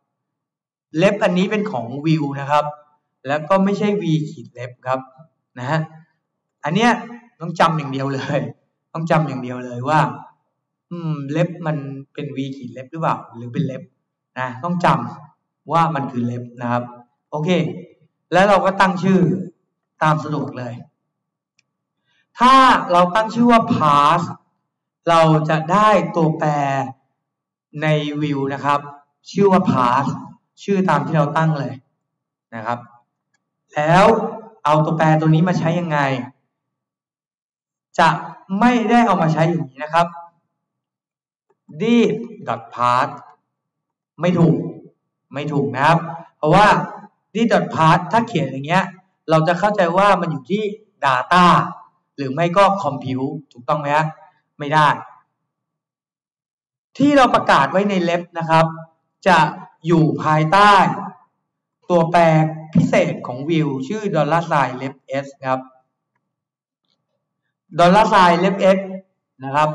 เล็บอันนี้เป็นของวิวนะครับแล้วก็ไม่ใช่ v ขีดเล็บครับนะฮะอันเนี้ยต้องจำอย่างเดียวเลยต้องจำอย่างเดียวเลยว่าเล็บมันเป็น v ขีดเล็บหรือเปล่าหรือเป็นเล็บนะต้องจำว่ามันคือเล็บนะครับโอเคแล้วเราก็ตั้งชื่อตามสะดวกเลยถ้าเราตั้งชื่อว่า pass เราจะได้ตัวแปรใน view นะครับชื่อว่า pass ชื่อตามที่เราตั้งเลยนะครับแล้วเอาตัวแปรตัวนี้มาใช้ยังไงจะไม่ได้เอามาใช้อย่างนี้นะครับ d.path ไม่ถูกนะครับเพราะว่า d.path ถ้าเขียนอย่างเงี้ยเราจะเข้าใจว่ามันอยู่ที่ data หรือไม่ก็ compute ถูกต้องไหมครับไม่ได้ที่เราประกาศไว้ในเล็บนะครับจะอยู่ภายใต้ตัวแปรพิเศษของ view ชื่อ $left s ครับ $left s นะครับ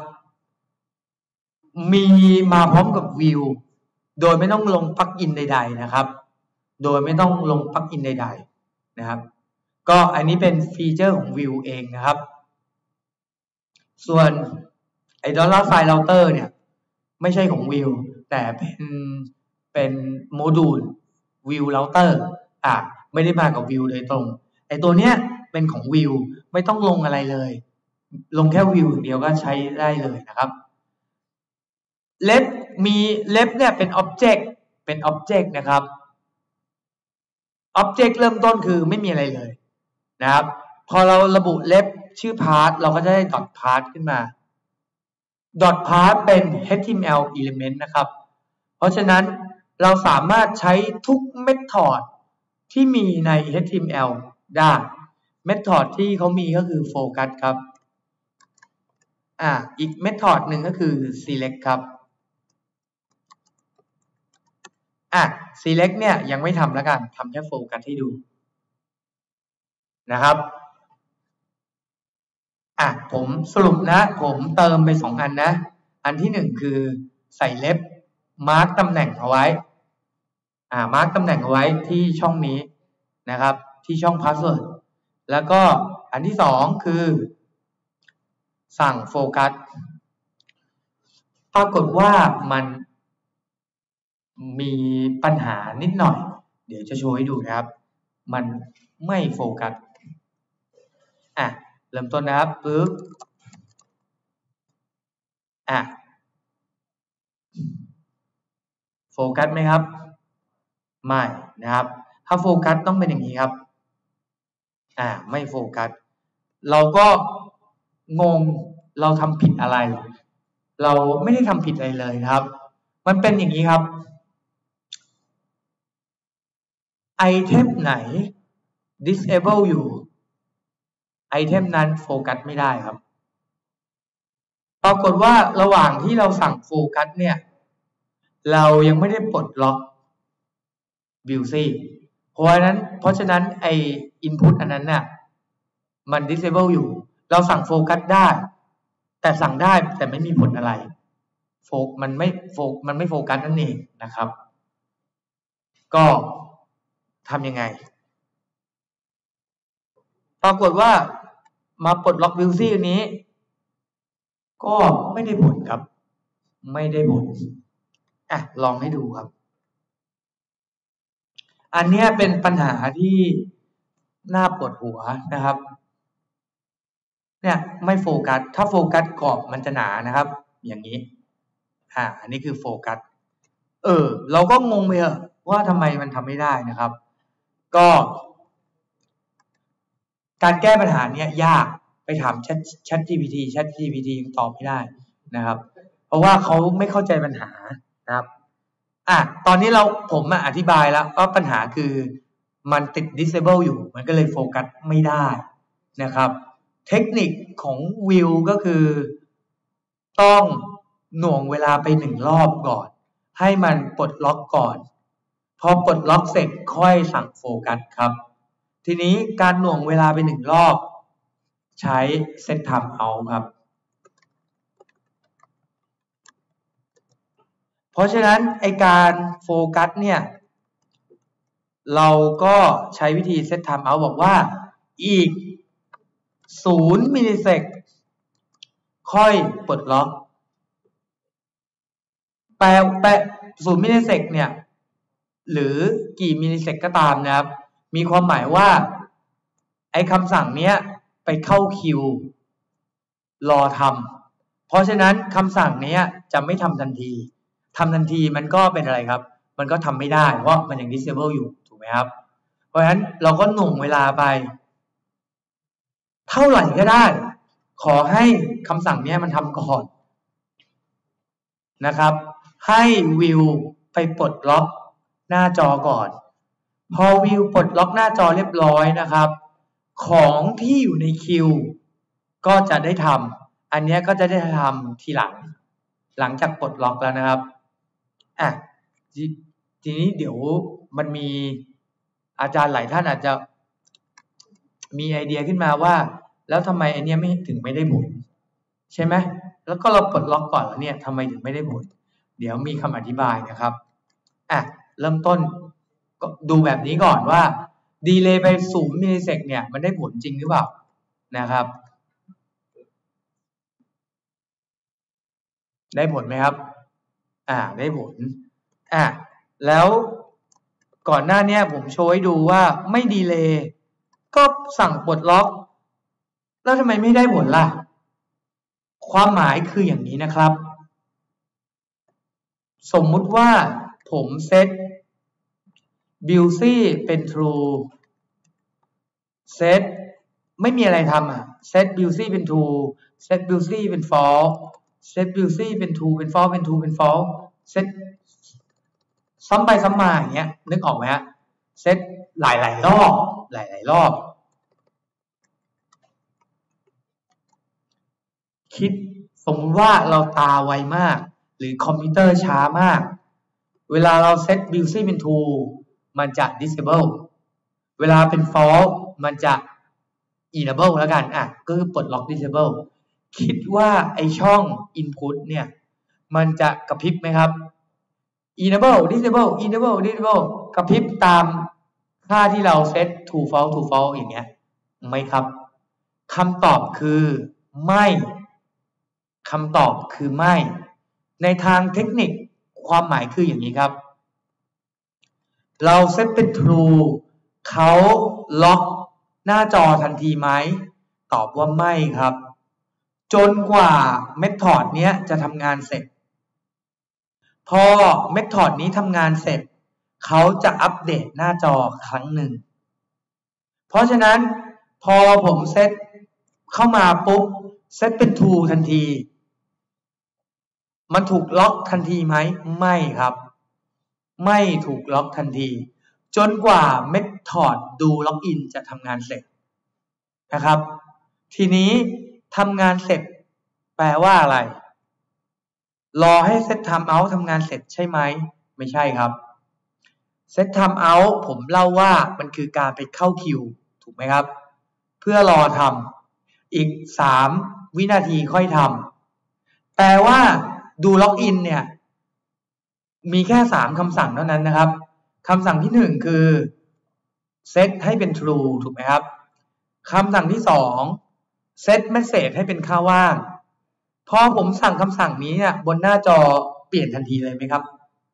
มีมาพร้อมกับ view โดยไม่ต้องลงปลั๊กอินใดๆนะครับโดยไม่ต้องลงปลั๊กอินใดๆนะครับก็อันนี้เป็นฟีเจอร์ของ view เองนะครับส่วนไอ้ $sign router เนี่ยไม่ใช่ของ view แต่เป็นโมดูล view router ไม่ได้มากับ view โดยตรงไอ้ตัวเนี้ยเป็นของ view ไม่ต้องลงอะไรเลยลงแค่ view อย่างเดียวก็ใช้ได้เลยนะครับเล็บเนี่ยเป็น object นะครับ object เริ่มต้นคือไม่มีอะไรเลยนะครับพอเราระบุเล็บชื่อ path เราก็จะได้ .path ขึ้นมา .path เป็น HTML element นะครับเพราะฉะนั้นเราสามารถใช้ทุก method ที่มีใน HTML ได้ method ที่เขามีก็คือ focus ครับอีก method หนึ่งก็คือ select ครับselect เนี่ยยังไม่ทำแล้วกันทำแค่ focus ให้ดูนะครับผมสรุปนะผมเติมไป2อันนะอันที่1คือใส่เล็บมาร์กตำแหน่งเอาไว้มาร์กตำแหน่งเอาไว้ที่ช่องนี้นะครับที่ช่อง password แล้วก็อันที่2คือสั่งโฟกัสปรากฏว่ามันมีปัญหานิดหน่อยเดี๋ยวจะโชว์ให้ดูนะครับมันไม่โฟกัสเริ่มต้นนะครับปึ๊บโฟกัสไหมครับไม่นะครับถ้าโฟกัสต้องเป็นอย่างนี้ครับไม่โฟกัสเราก็งงเราทำผิดอะไรเราไม่ได้ทำผิดอะไรเลยนะครับมันเป็นอย่างนี้ครับไอเทมไหน disable อยู่ไอเทมนั้นโฟกัสไม่ได้ครับปรากฏว่าระหว่างที่เราสั่งโฟกัสเนี่ยเรายังไม่ได้ปลดล็อกวิวซี่เพราะฉะนั้นไอ input อันนั้นน่ะมัน disable อยู่เราสั่งโฟกัสได้แต่สั่งได้แต่ไม่มีผลอะไรมันไม่โฟกัสนั่นเองนะครับก็ทำยังไงปรากฏว่ามาปลดล็อกวิวซี่อันนี้ก็ไม่ได้ผลครับไม่ได้ผลลองให้ดูครับอันนี้เป็นปัญหาที่น่าปวดหัวนะครับเนี่ยไม่โฟกัสถ้าโฟกัสกรอบมันจะหนานะครับอย่างนี้อันนี้คือโฟกัสเราก็งงไปเถอะว่าทำไมมันทำไม่ได้นะครับก็การแก้ปัญหาเนี้ยยากไปถาม ChatGPT ยังตอบไม่ได้นะครับเพราะว่าเขาไม่เข้าใจปัญหานะครับตอนนี้ผมอธิบายแล้วว่าปัญหาคือมันติด disable อยู่มันก็เลยโฟกัสไม่ได้นะครับเทคนิคของวิวก็คือต้องหน่วงเวลาไป1รอบก่อนให้มันปลดล็อกก่อนพอปลดล็อกเสร็จค่อยสั่งโฟกัสครับทีนี้การหน่วงเวลาไป1รอบใช้ set time out ครับเพราะฉะนั้นไอการโฟกัสเนี่ยเราก็ใช้วิธี set time out บอกว่าอีก0มิลลิเซกค่อยปลดล็อกแปล0มิลลิเซกเนี่ยหรือกี่มิลลิเซกก็ตามนะครับมีความหมายว่าไอ้คำสั่งเนี้ยไปเข้าคิวรอทำเพราะฉะนั้นคำสั่งนี้จะไม่ทำทันทีมันก็เป็นอะไรครับมันก็ทำไม่ได้เพราะมันยัง disable อยู่ถูกไหมครับเพราะฉะนั้นเราก็หน่วงเวลาไปเท่าไหร่ก็ได้ขอให้คำสั่งนี้มันทำก่อนนะครับให้วิวไปปลดล็อกหน้าจอก่อนพอวิวปลดล็อกหน้าจอเรียบร้อยนะครับของที่อยู่ในคิวก็จะได้ทำอันนี้ก็จะได้ทำทีหลังจากปลดล็อกแล้วนะครับทีนี้เดี๋ยวมันมีอาจารย์หลายท่านอาจจะมีไอเดียขึ้นมาว่าแล้วทำไมไอเนี้ยไม่ได้ผลใช่ไหมแล้วก็เราปลดล็อกก่อนแล้วเนี่ยทำไมถึงไม่ได้ผลเดี๋ยวมีคำอธิบายนะครับเริ่มต้นก็ดูแบบนี้ก่อนว่าดีเลย์ไป0มิลลิเซกเนี่ยมันได้ผลจริงหรือเปล่านะครับได้ผลไหมครับได้ผลแล้วก่อนหน้านี้ผมโชว์ให้ดูว่าไม่ดีเลย์ก็สั่งปลดล็อกแล้วทำไมไม่ได้ผลล่ะความหมายคืออย่างนี้นะครับสมมุติว่าผมเซต busy เป็น true เซตไม่มีอะไรทำเซต busy เป็น true เซต busy เป็น false เซต busy เป็น true เป็น false เป็น true เป็น false เซตซ้ำไปซ้ำมาอย่างเงี้ยนึกออกไหมฮะเซตหลายรอบคิดสมมติว่าเราตาไวมากหรือคอมพิวเตอร์ช้ามากเวลาเราเซต busy เป็น true มันจะ disable เวลาเป็น false มันจะ enable แล้วกันก็คือปลดล็อก disable คิดว่าไอช่อง input เนี่ยมันจะกระพริบไหมครับ enable disable enable disable กระพริบตามค่าที่เราเซต true false อย่างเงี้ยไม่ครับคำตอบคือไม่ในทางเทคนิคความหมายคืออย่างนี้ครับเราเซตเป็น true เขาล็อกหน้าจอทันทีไหมตอบว่าไม่ครับจนกว่าเมธอดนี้จะทำงานเสร็จพอเมธอดนี้ทำงานเสร็จเขาจะอัปเดตหน้าจอครั้งหนึ่งเพราะฉะนั้นพอผมเซตเข้ามาปุ๊บเซตเป็น true ทันทีมันถูกล็อกทันทีไหมไม่ครับไม่ถูกล็อกทันทีจนกว่าเมธอดดูล็อกอินจะทำงานเสร็จนะครับทีนี้ทำงานเสร็จแปลว่าอะไรรอให้เซตไทม์เอาท์ทำงานเสร็จใช่ไหมไม่ใช่ครับเซตไทม์เอาท์ผมเล่าว่ามันคือการไปเข้าคิวถูกไหมครับเพื่อรอทำอีก3 วินาทีค่อยทำแต่ว่าดูล็อกอินเนี่ยมีแค่3 คำสั่งเท่านั้นนะครับคำสั่งที่1คือเซตให้เป็น true ถูกไหมครับคำสั่งที่2เซตเมสเสจให้เป็นค่าว่างพอผมสั่งคำสั่งนี้เนี่ยบนหน้าจอเปลี่ยนทันทีเลยไหมครับ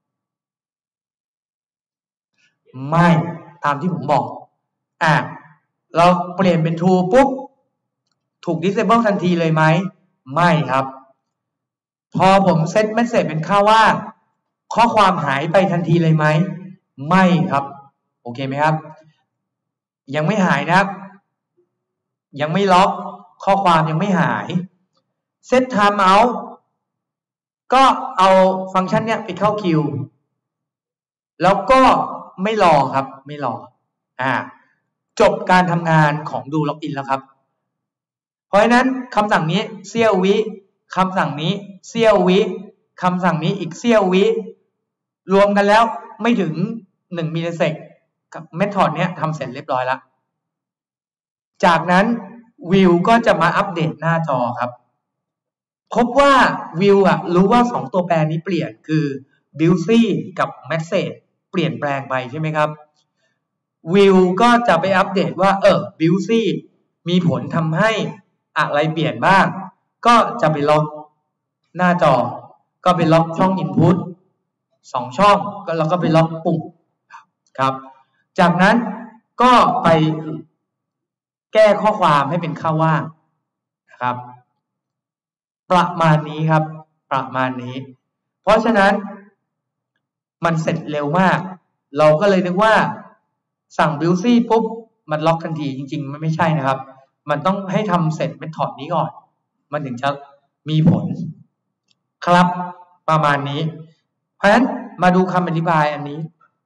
ไม่ตามที่ผมบอกเราเปลี่ยนเป็น true ปุ๊บถูก disable ทันทีเลยไหมไม่ครับพอผมเซตเมสเสจเป็นค่าว่างข้อความหายไปทันทีเลยไหมไม่ครับโอเคไหมครับยังไม่หายนะครับยังไม่ล็อกข้อความยังไม่หายเซตไทม์เอาท์ก็เอาฟังก์ชันเนี้ยไปเข้าคิวแล้วก็ไม่รอครับไม่รอจบการทำงานของดูล็อกอินแล้วครับเพราะฉะนั้นคำสั่งนี้เสี้ยววิคำสั่งนี้เสี้ยววิคำสั่งนี้อีกเสี้ยววิรวมกันแล้วไม่ถึง1 มิลลิเซกกับเมธอดเนี้ยทำเสร็จเรียบร้อยแล้วจากนั้นวิวก็จะมาอัปเดตหน้าจอครับพบว่าวิวรู้ว่า2 ตัวแปรนี้เปลี่ยนคือ busy กับ message เปลี่ยนแปลงไปใช่ไหมครับวิวก็จะไปอัปเดตว่าบิลซี่มีผลทำให้อะไรเปลี่ยนบ้างก็จะไปล็อกหน้าจอก็ไปล็อกช่อง Input 2 ช่องก็แล้วก็ไปล็อกปุ่มครับจากนั้นก็ไปแก้ข้อความให้เป็นค่าว่างนะครับประมาณนี้ครับประมาณนี้เพราะฉะนั้นมันเสร็จเร็วมากเราก็เลยนึกว่าสั่ง Busy ปุ๊บมันล็อกทันทีจริงๆมันไม่ใช่นะครับมันต้องให้ทำเสร็จเมธอดนี้ก่อนมันถึงจะมีผลครับประมาณนี้เพราะฉะนั้นมาดูคำอธิบายอันนี้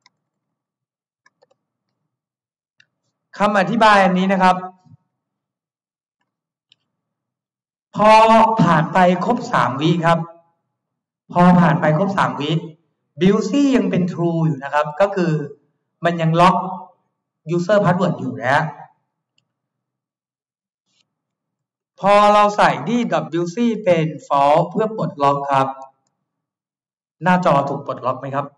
คำอธิบายอันนี้นะครับพอผ่านไปครบ3 วิครับพอผ่านไปครบ3 วิBusy ยังเป็น true อยู่นะครับก็คือมันยังล็อก user password อยู่นะพอเราใส่ที่ Busy เป็น false เพื่อปลดล็อกครับหน้าจอถูกปลดล็อกไหมครับ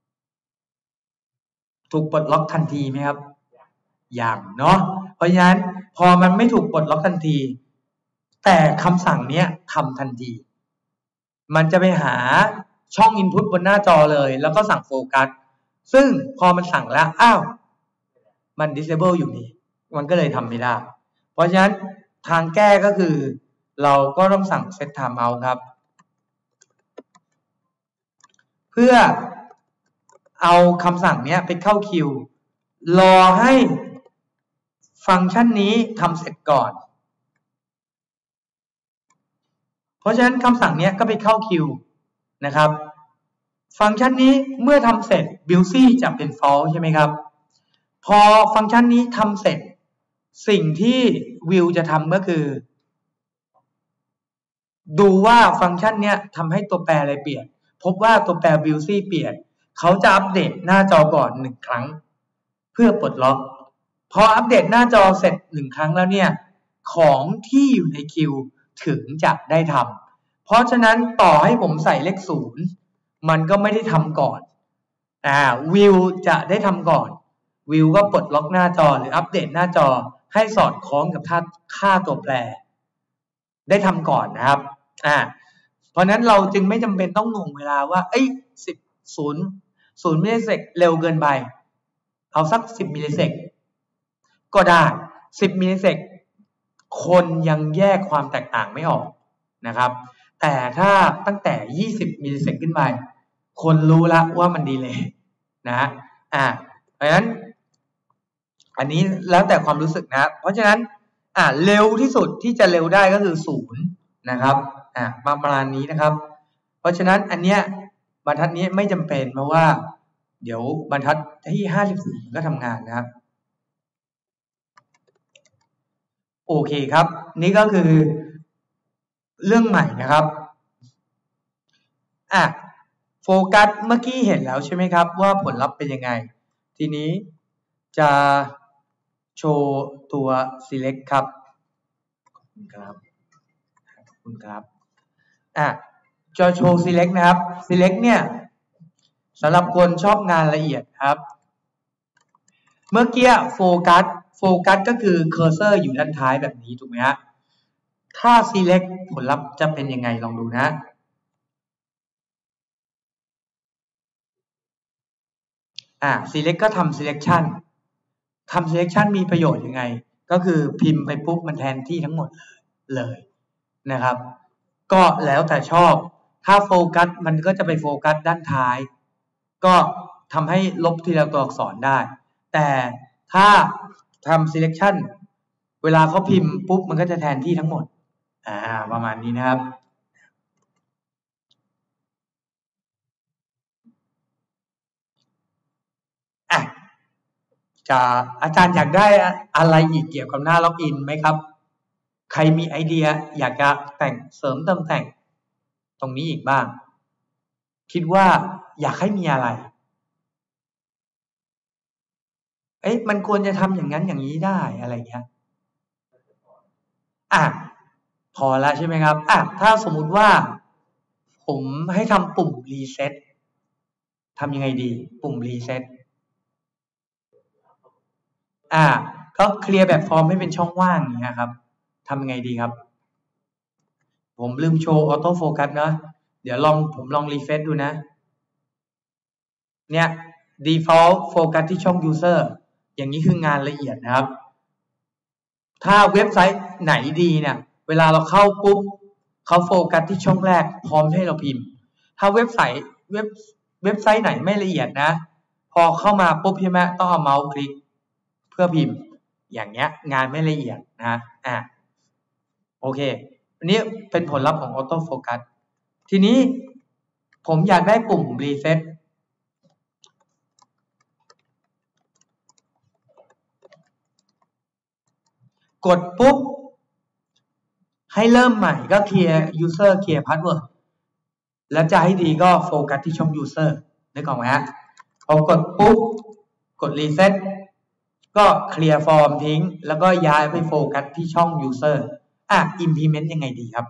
ถูกปลดล็อกทันทีไหมครับอย่างเนาะเพราะฉะนั้นพอมันไม่ถูกปลดล็อกทันทีแต่คำสั่งเนี้ยทำทันทีมันจะไปหาช่อง Input บนหน้าจอเลยแล้วก็สั่งโฟกัสซึ่งพอมันสั่งแล้วมัน disable อยู่นี่มันก็เลยทำไม่ได้เพราะฉะนั้นทางแก้ก็คือเราก็ต้องสั่ง set timeout ครับเพื่อเอาคำสั่งนี้ไปเข้าคิวรอให้ฟังก์ชันนี้ทำเสร็จก่อนเพราะฉะนั้นคำสั่งนี้ก็ไปเข้าคิวนะครับฟังก์ชันนี้เมื่อทำเสร็จ Busy จะเป็น false ใช่ไหมครับพอฟังก์ชันนี้ทำเสร็จสิ่งที่วิวจะทำก็คือดูว่าฟังก์ชันนี้ทำให้ตัวแปรอะไรเปลี่ยนพบว่าตัวแปร Busy เปลี่ยนเขาจะอัปเดตหน้าจอก่อน1 ครั้งเพื่อปลดล็อกพออัปเดตหน้าจอเสร็จ1 ครั้งแล้วเนี่ยของที่อยู่ในคิวถึงจะได้ทำเพราะฉะนั้นต่อให้ผมใส่เลข0มันก็ไม่ได้ทำก่อนวิวจะได้ทำก่อนวิวก็ปลดล็อกหน้าจอหรืออัปเดตหน้าจอให้สอดคล้องกับค่าตัวแปรได้ทำก่อนนะครับเพราะนั้นเราจึงไม่จำเป็นต้องหน่วงเวลาว่า0 มิลลิเซกเร็วเกินไปเอาสัก10 มิลลิเซกก็ได้10 มิลลิเซกคนยังแยกความแตกต่างไม่ออกนะครับแต่ถ้าตั้งแต่20 มิลลิเซกขึ้นไปคนรู้แล้วว่ามันดีเลยนะเพราะฉะนั้นอันนี้แล้วแต่ความรู้สึกนะเพราะฉะนั้นเร็วที่สุดที่จะเร็วได้ก็คือ0นะครับประมาณนี้นะครับเพราะฉะนั้นอันเนี้ยบรรทัดนี้ไม่จำเป็นเพราะว่าเดี๋ยวบรรทัดที่54ก็ทำงานนะครับโอเคครับนี่ก็คือเรื่องใหม่นะครับโฟกัสเมื่อกี้เห็นแล้วใช่ไหมครับว่าผลลัพธ์เป็นยังไงทีนี้จะโชว์ตัว select ครับขอบคุณครับขอบคุณครับจะโชว์ select นะครับ select เนี่ยสำหรับคนชอบงานละเอียดครับเมื่อกี้โฟกัสก็คือเคอร์เซอร์อยู่ด้านท้ายแบบนี้ถูกไหมฮะถ้า select ผลลัพธ์จะเป็นยังไงลองดูนะselect ก็ทำ selection ทำ selection มีประโยชน์ยังไงก็คือพิมพ์ไปปุ๊บมันแทนที่ทั้งหมดเลยนะครับก็แล้วแต่ชอบถ้าโฟกัสมันก็จะไปโฟกัสด้านท้ายก็ทำให้ลบทีละตัวอักษรได้แต่ถ้าทำ selection เวลาเขาพิมพ์ปุ๊บมันก็จะแทนที่ทั้งหมดประมาณนี้นะครับอาจารย์อยากได้อะไรอีกเกี่ยวกับหน้าล็อกอินไหมครับใครมีไอเดียอยากจะแต่งเสริมเติมแต่งตรงนี้อีกบ้างคิดว่าอยากให้มีอะไรมันควรจะทำอย่างนั้นอย่างนี้ได้อะไรเงี้ยพอแล้วใช่ไหมครับถ้าสมมุติว่าผมให้ทำปุ่มรีเซ็ตทำยังไงดีปุ่มรีเซ็ตก็เคลียร์แบบฟอร์มให้เป็นช่องว่างอย่างเงี้ยครับทำยังไงดีครับ ผมลืมโชว์ออโต้โฟกัสนะเดี๋ยวผมลองรีเฟรชดูนะเนี่ย default โฟกัสที่ช่อง user อย่างนี้คืองานละเอียดนะครับถ้าเว็บไซต์ไหนดีเนี่ยเวลาเราเข้าปุ๊บเขาโฟกัสที่ช่องแรกพร้อมให้เราพิมพ์ถ้าเว็บไซต์ไหนไม่ละเอียดนะพอเข้ามาปุ๊บใช่ไหมต้องเอาเมาส์คลิกเพื่อพิมพ์อย่างเงี้ยงานไม่ละเอียดนะโอเคอันนี้เป็นผลลัพธ์ของออโต้โฟกัสทีนี้ผมอยากได้ปุ่มรีเซ็ตกดปุ๊บให้เริ่มใหม่ก็เคลียร์ user เคลียร์พาสเวิร์ดแล้วจะให้ดีก็โฟกัสที่ช่อง user นึกออกไหมฮะพอกดปุ๊บกดรีเซ็ตก็เคลียร์ฟอร์มทิ้งแล้วก็ย้ายไปโฟกัสที่ช่อง user implement ยังไงดีครับ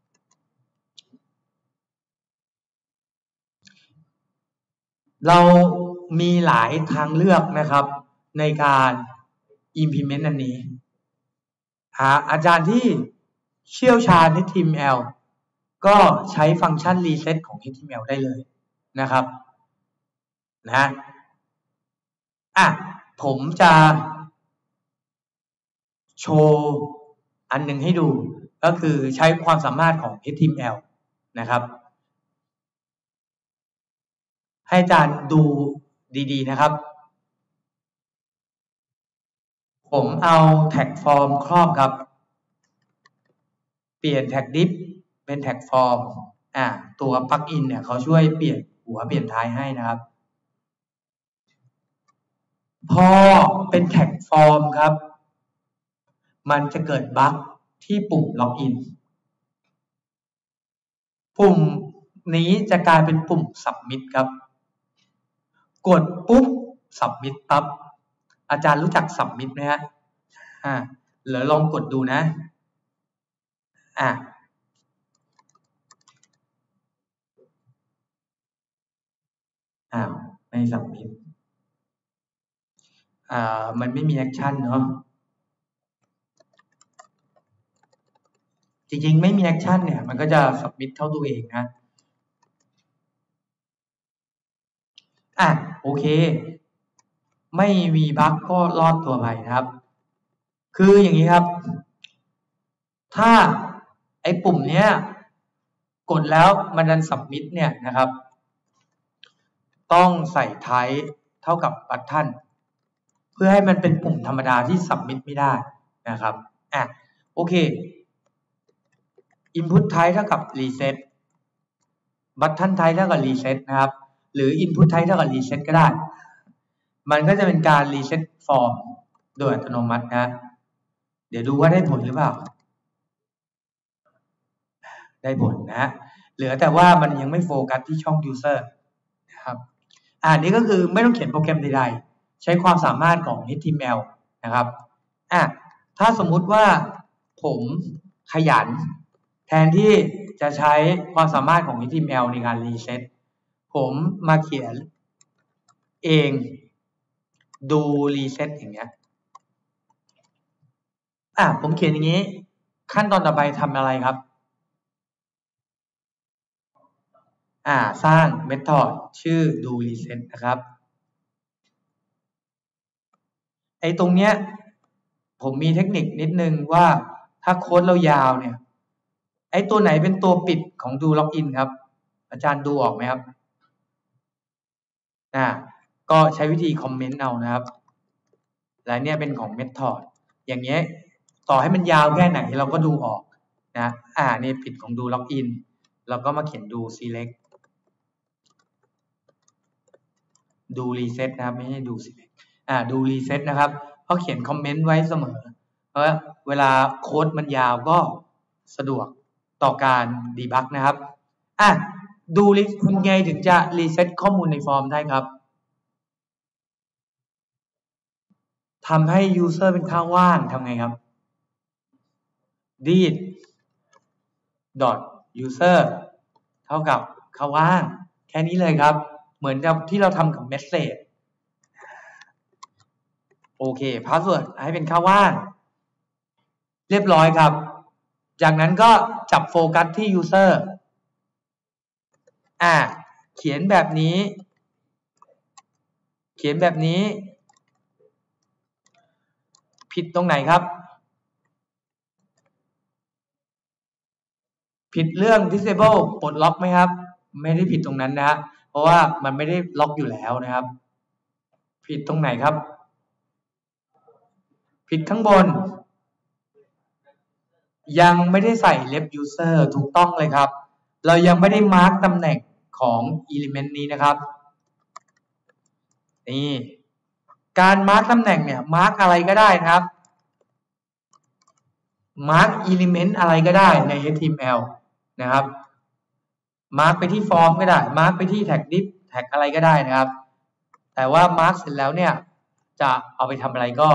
เรามีหลายทางเลือกนะครับในการ implement อันนี้อาจารย์ที่เชี่ยวชาญ HTML ก็ใช้ฟังก์ชัน reset ของ HTML ได้เลยนะครับนะผมจะโชว์อันหนึ่งให้ดูก็คือใช้ความสามารถของ HTML นะครับให้อาจารย์ดูดีๆนะครับผมเอาแท็กฟอร์มครอบครับเปลี่ยนแท็กดิฟเป็นแท็กฟอร์มตัวปลั๊กอินเนี่ยเขาช่วยเปลี่ยนหัวเปลี่ยนท้ายให้นะครับพอเป็นแท็กฟอร์มครับมันจะเกิดบั๊กที่ปุ่มล็อกอินปุ่มนี้จะกลายเป็นปุ่ม submit ครับกดปุ๊บ submit ปั๊บอาจารย์รู้จัก submit ไหมฮะเดี๋ยวลองกดดูนะไม่ submit มันไม่มีแอคชั่นเนาะจริงๆไม่มีแอคชั่นเนี่ยมันก็จะ submit เท่าตัวเองนะโอเคไม่มีบั๊กก็รอดตัวไปนะครับคืออย่างนี้ครับถ้าไอ้ปุ่มเนี้ยกดแล้วมันดัน submit เนี่ยนะครับต้องใส่ไทป์เท่ากับบัตทันเพื่อให้มันเป็นปุ่มธรรมดาที่ submit ไม่ได้นะครับโอเค input type เท่ากับ reset button type เท่ากับ reset นะครับหรือ input type เท่ากับ reset ก็ได้มันก็จะเป็นการ reset form โดยอัตโนมัตินะเดี๋ยวดูว่าได้ผลหรือเปล่าได้ผลนะเหลือแต่ว่ามันยังไม่โฟกัสที่ช่อง user นะครับนี่ก็คือไม่ต้องเขียนโปรแกรมใดๆใช้ความสามารถของ HTML นะครับถ้าสมมุติว่าผมขยันแทนที่จะใช้ความสามารถของ HTML ในการรีเซ็ตผมมาเขียนเองดูรีเซ็ตอย่างเงี้ยผมเขียนอย่างนี้ขั้นตอนต่อไปทำอะไรครับสร้างเมธอดชื่อdo reset นะครับตรงเนี้ยผมมีเทคนิคนิดนึงว่าถ้าโค้ดเรายาวเนี่ยตัวไหนเป็นตัวปิดของdo login ครับอาจารย์ดูออกไหมครับก็ใช้วิธีคอมเมนต์เอานะครับและเนี่ยเป็นของ method อย่างเงี้ยต่อให้มันยาวแค่ไหนเราก็ดูออกนะนี่ปิดของdo login เราก็มาเขียนdo select do reset นะครับไม่ใช่do select do reset นะครับเพราะเขียนคอมเมนต์ไว้เสมอเพราะเวลาโค้ดมันยาวก็สะดวกต่อการดีบักนะครับดูคุณไงถึงจะรีเซ็ตข้อมูลในฟอร์มได้ครับทำให้ user เป็นค่าว่างทำไงครับ read dot user เท่ากับค่าว่างแค่นี้เลยครับเหมือนกับที่เราทำกับ message โอโอเคพาสเวิร์ดให้เป็นค่าว่างเรียบร้อยครับจากนั้นก็จับโฟกัสที่ user เขียนแบบนี้ผิดตรงไหนครับผิดเรื่อง disable ปลดล็อกไหมครับไม่ได้ผิดตรงนั้นนะเพราะว่ามันไม่ได้ล็อกอยู่แล้วนะครับผิดตรงไหนครับผิดข้างบนยังไม่ได้ใส่ left user ถูกต้องเลยครับเรายังไม่ได้มาร์กตำแหน่งของ element นี้นะครับนี่การมาร์กตำแหน่งเนี่ยมาร์กอะไรก็ได้นะครับมาร์ก element อะไรก็ได้ใน HTML นะครับมาร์กไปที่ฟอร์มก็ได้มาร์กไปที่ tag div tag อะไรก็ได้นะครับแต่ว่ามาร์กเสร็จแล้วเนี่ยจะเอาไปทำอะไรก็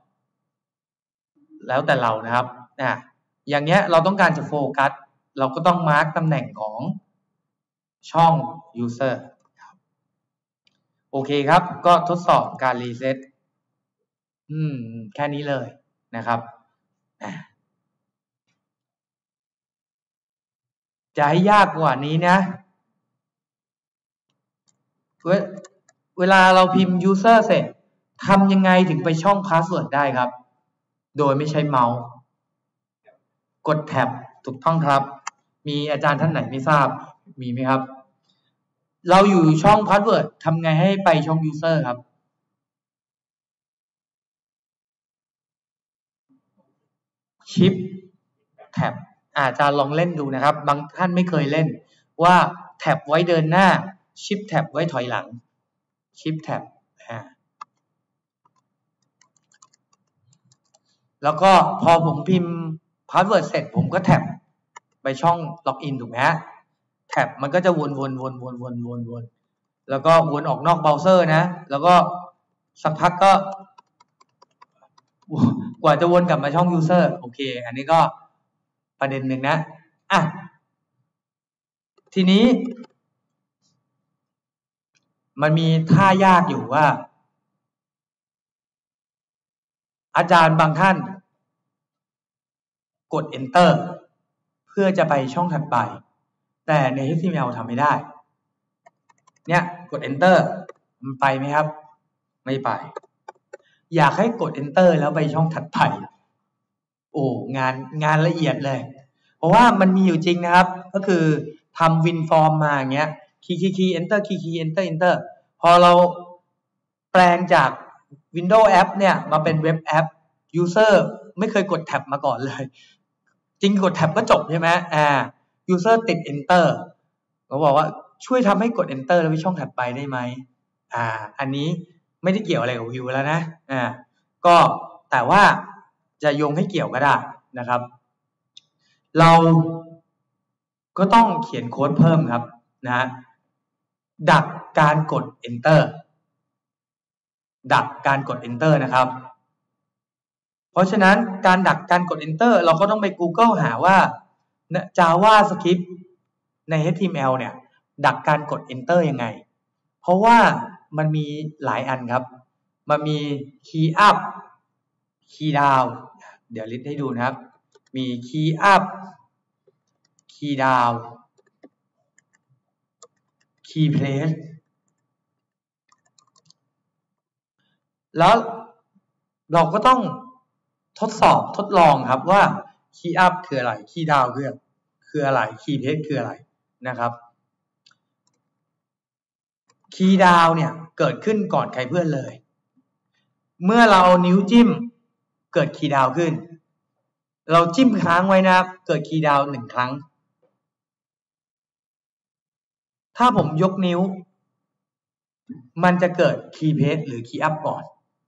แล้วแต่เรานะครับอย่างเงี้ยเราต้องการจะโฟกัสเราก็ต้องมาร์กตำแหน่งของช่อง user โอเคครับก็ทดสอบการรีเซ็ตแค่นี้เลยนะครับจะให้ยากกว่านี้นะเวลาเราพิมพ์ user เสร็จทำยังไงถึงไปช่อง password ได้ครับโดยไม่ใช้เมาส์กดแท็บถูกต้องครับมีอาจารย์ท่านไหนไม่ทราบมีไหมครับเราอยู่ช่อง password ทำไงให้ไปช่อง user ครับชิปแท็บอาจารย์ลองเล่นดูนะครับบางท่านไม่เคยเล่นว่าแท็บไว้เดินหน้าชิปแท็บไว้ถอยหลังชิปแท็บแล้วก็พอผมพิมพ์พาสเวิร์ดเสร็จผมก็แท็บไปช่องล็อกอินถูกไหมฮะแท็บมันก็จะวนแล้วก็วนออกนอกเบราว์เซอร์นะแล้วก็สักพักก็กว่าจะวนกลับมาช่อง user โอเคอันนี้ก็ประเด็นหนึ่งนะทีนี้มันมีท่ายากอยู่ว่าอาจารย์บางท่านกด enter เพื่อจะไปช่องถัดไปแต่ใน HTML ทำไม่ได้เนี่ยกด enter มันไปไหมครับไม่ไปอยากให้กด enter แล้วไปช่องถัดไปโอ้งานละเอียดเลยเพราะว่ามันมีอยู่จริงนะครับก็คือทำ WinForm มาอย่างเงี้ยคีย์ enter คีย์ enter พอเราแปลงจาก Windows App เนี่ยมาเป็น Web App User ไม่เคยกดแท็บมาก่อนเลยจริงกดแท็บก็จบใช่ไหมuser ติด enter เขาบอกว่าช่วยทำให้กด enter แล้วไปช่องถัดไปได้ไหมอันนี้ไม่ได้เกี่ยวอะไรกับวิวแล้วนะก็แต่ว่าจะโยงให้เกี่ยวก็ได้นะครับเราก็ต้องเขียนโค้ดเพิ่มครับนะดักการกด enter ดักการกด enter นะครับเพราะฉะนั้นการดักการกด enter เราก็ต้องไป Google หาว่า JavaScript ใน HTML เนี่ยดักการกด enter ยังไงเพราะว่ามันมีหลายอันครับมันมี key up key down เดี๋ยวลิสต์ให้ดูนะครับมี key up key down key place แล้วเราก็ต้องทดลองครับว่า key up คืออะไร key down คืออะไร key place คืออะไรนะครับ key down เนี่ยเกิดขึ้นก่อนใครเพื่อนเลยเมื่อเรานิ้วจิ้มเกิด key down ขึ้นเราจิ้มค้างไว้นะครับเกิด key down 1 ครั้งถ้าผมยกนิ้วมันจะเกิด key place หรือ key up ก่อน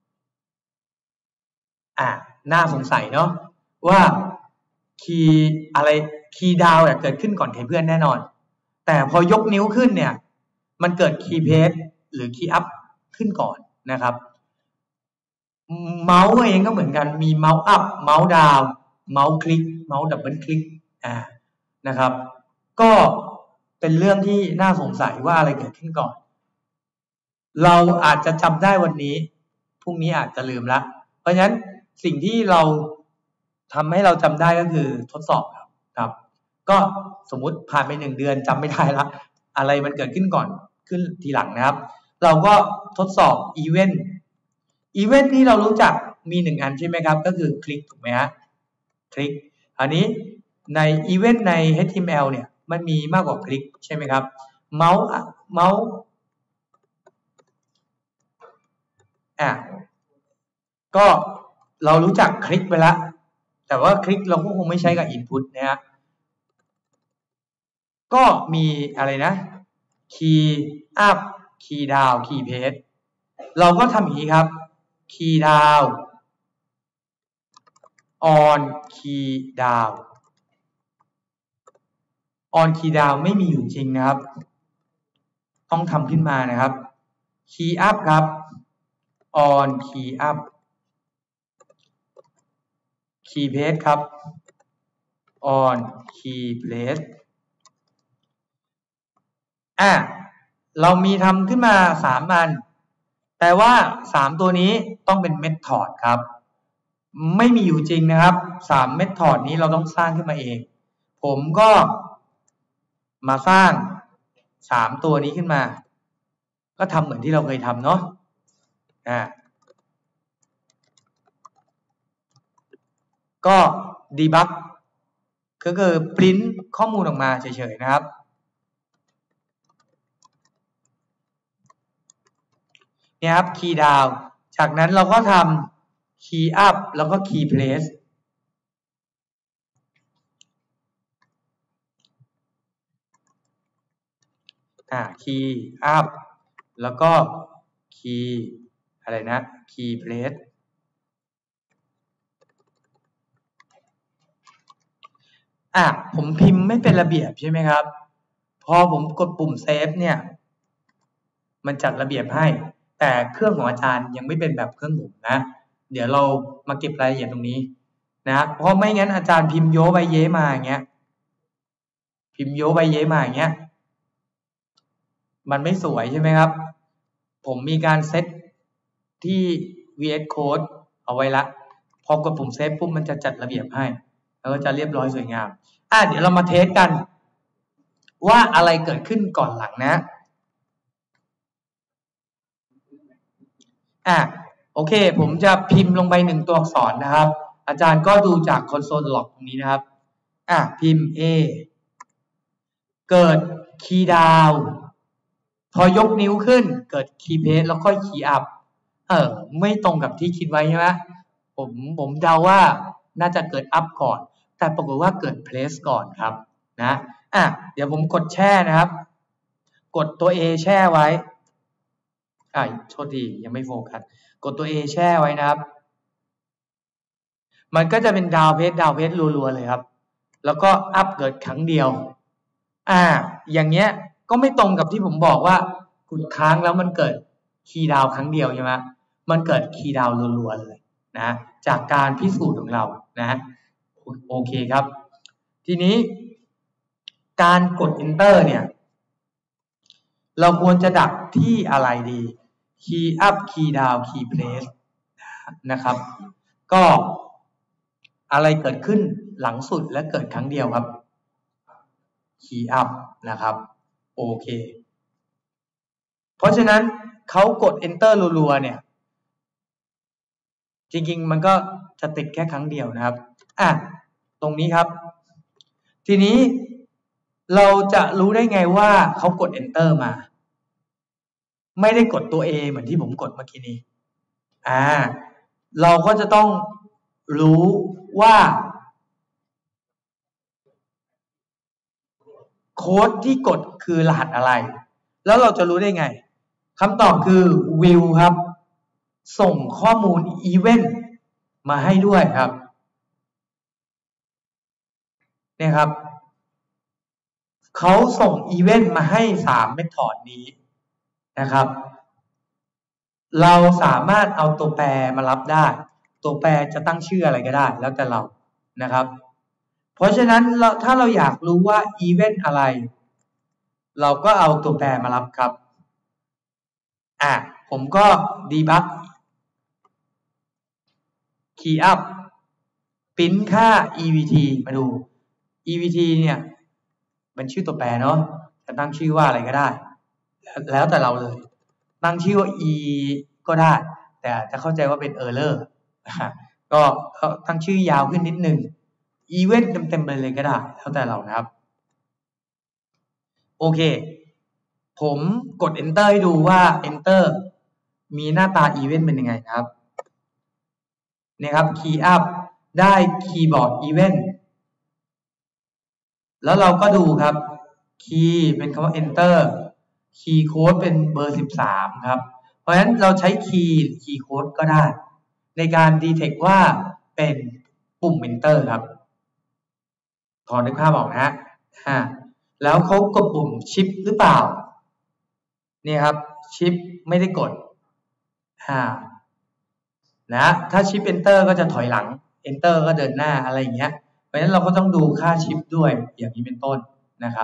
น่าสงสัยเนาะว่า key down เกิดขึ้นก่อนใครเพื่อนแน่นอนแต่พอยกนิ้วขึ้นเนี่ยมันเกิด key place หรือ key up ขึ้นก่อนนะครับเมาส์เองก็เหมือนกันมีเมาส์ up เมาส์ down เมาส์คลิกเมาส์ดับเบิลคลิกนะครับก็เป็นเรื่องที่น่าสงสัยว่าอะไรเกิดขึ้นก่อนเราอาจจะจำได้วันนี้พรุ่งนี้อาจจะลืมละเพราะฉะนั้นสิ่งที่เราทำให้เราจำได้ก็คือทดสอบครับ ก็สมมุติผ่านไป1 เดือนจำไม่ได้ละอะไรมันเกิดขึ้นก่อนขึ้นทีหลังนะครับเราก็ทดสอบอีเวนต์ที่เรารู้จักมี1 อันใช่ไหมครับก็คือคลิกถูกไหมฮะคลิกอันนี้ในอีเวนต์ใน HTML เนี่ยมันมีมากกว่าคลิกใช่ไหมครับเมาส์ก็เรารู้จักคลิกไปแล้วแต่ว่าคลิกเราก็คงไม่ใช้กับ input นะฮะก็มีอะไรนะ key up key down key paste เราก็ทำอย่างนี้ครับ key down on key down on key down ไม่มีอยู่จริงนะครับต้องทำขึ้นมานะครับ key up ครับ on key up key paste ครับ on key paste เรามีทำขึ้นมา3 อันแต่ว่า3ตัวนี้ต้องเป็นเมธอดครับไม่มีอยู่จริงนะครับ3เมธอดนี้เราต้องสร้างขึ้นมาเองผมก็มาสร้าง3ตัวนี้ขึ้นมาก็ทำเหมือนที่เราเคยทำเนาะก็ดีบักก็คือปริ้นข้อมูลออกมาเฉยๆนะครับเนี่ยครับ key down จากนั้นเราก็ทำ key up แล้วก็ key place key up แล้วก็ key อะไรนะ key place ผมพิมพ์ไม่เป็นระเบียบใช่ไหมครับพอผมกดปุ่มเซฟเนี่ยมันจัดระเบียบให้แต่เครื่องของอาจารย์ยังไม่เป็นแบบเครื่องผมนะเดี๋ยวเรามาเก็บรายละเอียดตรงนี้นะเพราะไม่งั้นอาจารย์พิมพ์โยไปเยมาอย่างเงี้ยมันไม่สวยใช่ไหมครับผมมีการเซตที่ VS Code เอาไว้ละพอกดปุ่มเซฟปุ๊บมันจะจัดระเบียบให้แล้วก็จะเรียบร้อยสวยงามเดี๋ยวเรามาเทสกันว่าอะไรเกิดขึ้นก่อนหลังนะโอเคผมจะพิมพ์ลงไป1 ตัวอักษรนะครับอาจารย์ก็ดูจาก console log ตรงนี้นะครับพิมพ์ A เกิด key down พอยกนิ้วขึ้นเกิด key paste แล้วค่อย key up ไม่ตรงกับที่คิดไว้ใช่ไหมผมเดาว่าน่าจะเกิด up ก่อนแต่ปรากฏว่าเกิด place ก่อนครับนะเดี๋ยวผมกดแช่นะครับกดตัว A แช่ไว้โทษทียังไม่โฟกัสกดตัว A แช่ไว้นะครับมันก็จะเป็นดาวเพจรัวๆเลยครับแล้วก็อัพเกิดครั้งเดียวอย่างเงี้ยก็ไม่ตรงกับที่ผมบอกว่ากดค้างแล้วมันเกิดคีย์ดาวครั้งเดียวใช่ไหมมันเกิดคีย์ดาวรัวๆเลยนะจากการพิสูจน์ของเรานะโอเคครับทีนี้การกด enter เนี่ยเราควรจะดักที่อะไรดี key up key down key place นะครับก็อะไรเกิดขึ้นหลังสุดและเกิดครั้งเดียวครับ key up นะครับโอเคเพราะฉะนั้นเขากด enter รัวๆเนี่ยจริงๆมันก็จะติดแค่ครั้งเดียวนะครับตรงนี้ครับทีนี้เราจะรู้ได้ไงว่าเขากด enter มาไม่ได้กดตัว A เหมือนที่ผมกดเมื่อกี้นี้เราก็จะต้องรู้ว่าโค้ดที่กดคือรหัสอะไรแล้วเราจะรู้ได้ไงคำตอบคือ view ครับส่งข้อมูล event มาให้ด้วยครับเนี่ยครับเขาส่ง event มาให้3 method นี้นะครับเราสามารถเอาตัวแปรมารับได้ตัวแปรจะตั้งชื่ออะไรก็ได้แล้วแต่เรานะครับเพราะฉะนั้นถ้าเราอยากรู้ว่า event อะไรเราก็เอาตัวแปรมารับครับผมก็ debug key up พิมพ์ค่า EVT มาดู EVT เนี่ยมันชื่อตัวแปรเนาะจะตั้งชื่อว่าอะไรก็ได้แล้วแต่เราเลยตั้งชื่อว่า E ก็ได้แต่จะเข้าใจว่าเป็น error ก็ตั้งชื่อยาวขึ้นนิดนึง event เต็มๆไปเลยก็ได้แล้วแต่เรานะครับโอเคผมกด enter ให้ดูว่า enter มีหน้าตา event เป็นยังไงนะครับเนี่ยครับ key up ได้ keyboard event แล้วเราก็ดูครับ key เป็นคำว่า enter key code เป็นเบอร์13ครับเพราะฉะนั้นเราใช้ key code ก็ได้ในการ detect ว่าเป็นปุ่ม enter ครับพอนึกภาพออกนะฮะแล้วเขากดปุ่ม shift หรือเปล่านี่ครับ shift ไม่ได้กดนะถ้า shift enter ก็จะถอยหลัง enter ก็เดินหน้าอะไรอย่างเงี้ยเพราะฉะนั้นเราก็ต้องดูค่า shift ด้วยอย่างนี้เป็นต้นนะครับ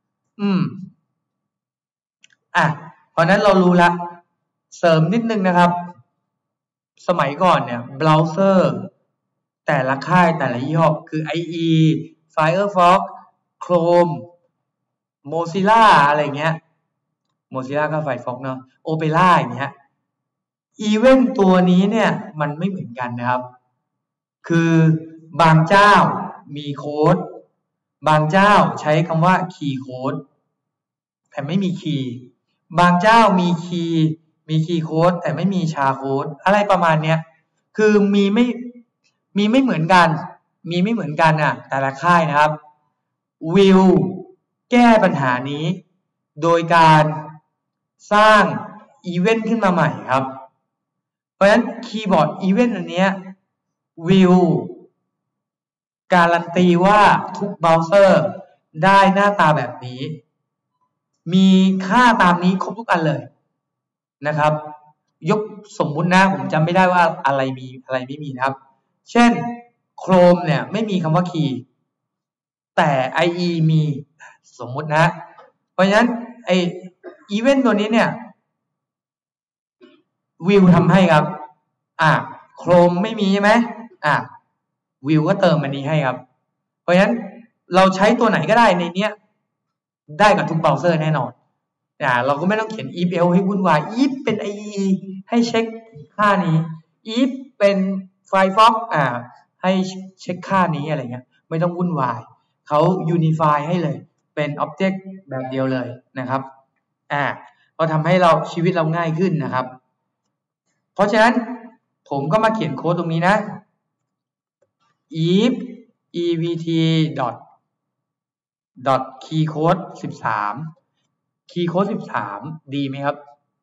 เพราะนั้นเรารู้ละเสริมนิดนึงนะครับสมัยก่อนเนี่ยเบราว์เซอร์แต่ละค่ายแต่ละยี่ห้อคือ IE Firefox Chrome Mozilla อะไรเงี้ย Mozilla ก็ Firefox เนาะ Opera อย่างเงี้ยอีเวนต์ตัวนี้เนี่ยมันไม่เหมือนกันนะครับคือบางเจ้ามีโค้ดบางเจ้าใช้คำว่าคีย์โค้ดแต่ไม่มีคีย์บางเจ้ามีคีย์โค้ดแต่ไม่มีชาโค้ดอะไรประมาณเนี้ยคือมีไม่เหมือนกันแต่ละค่ายนะครับวิวแก้ปัญหานี้โดยการสร้างอีเวนต์ขึ้นมาใหม่ครับเพราะฉะนั้นคีย์บอร์ดอีเวนต์อันเนี้ยวิวการันตีว่าทุกเบราว์เซอร์ได้หน้าตาแบบนี้มีค่าตามนี้ครบทุกอันเลยนะครับยกสมมุตินะผมจำไม่ได้ว่าอะไรมีอะไรไม่มีนะครับเช่น Chrome เนี่ยไม่มีคำว่าคีย์แต่ IE มีสมมุตินะเพราะฉะนั้นไออีเวนต์ตัวนี้เนี่ยวิวทำให้ครับChrome ไม่มีใช่ไหมวิวก็เติมอันนี้ให้ครับเพราะฉะนั้นเราใช้ตัวไหนก็ได้ในเนี้ยได้กับทุกเบราว์เซอร์แน่นอนเราก็ไม่ต้องเขียน if else ให้วุ่นวาย if เป็น IE ให้เช็คค่านี้ if เป็น Firefox ให้เช็คค่านี้อะไรเงี้ยไม่ต้องวุ่นวายเขา unify ให้เลยเป็น object แบบเดียวเลยนะครับก็ทำให้เราชีวิตเราง่ายขึ้นนะครับเพราะฉะนั้นผมก็มาเขียนโค้ดตรงนี้นะ if evt key code 13 key code 13ดีไหมครับ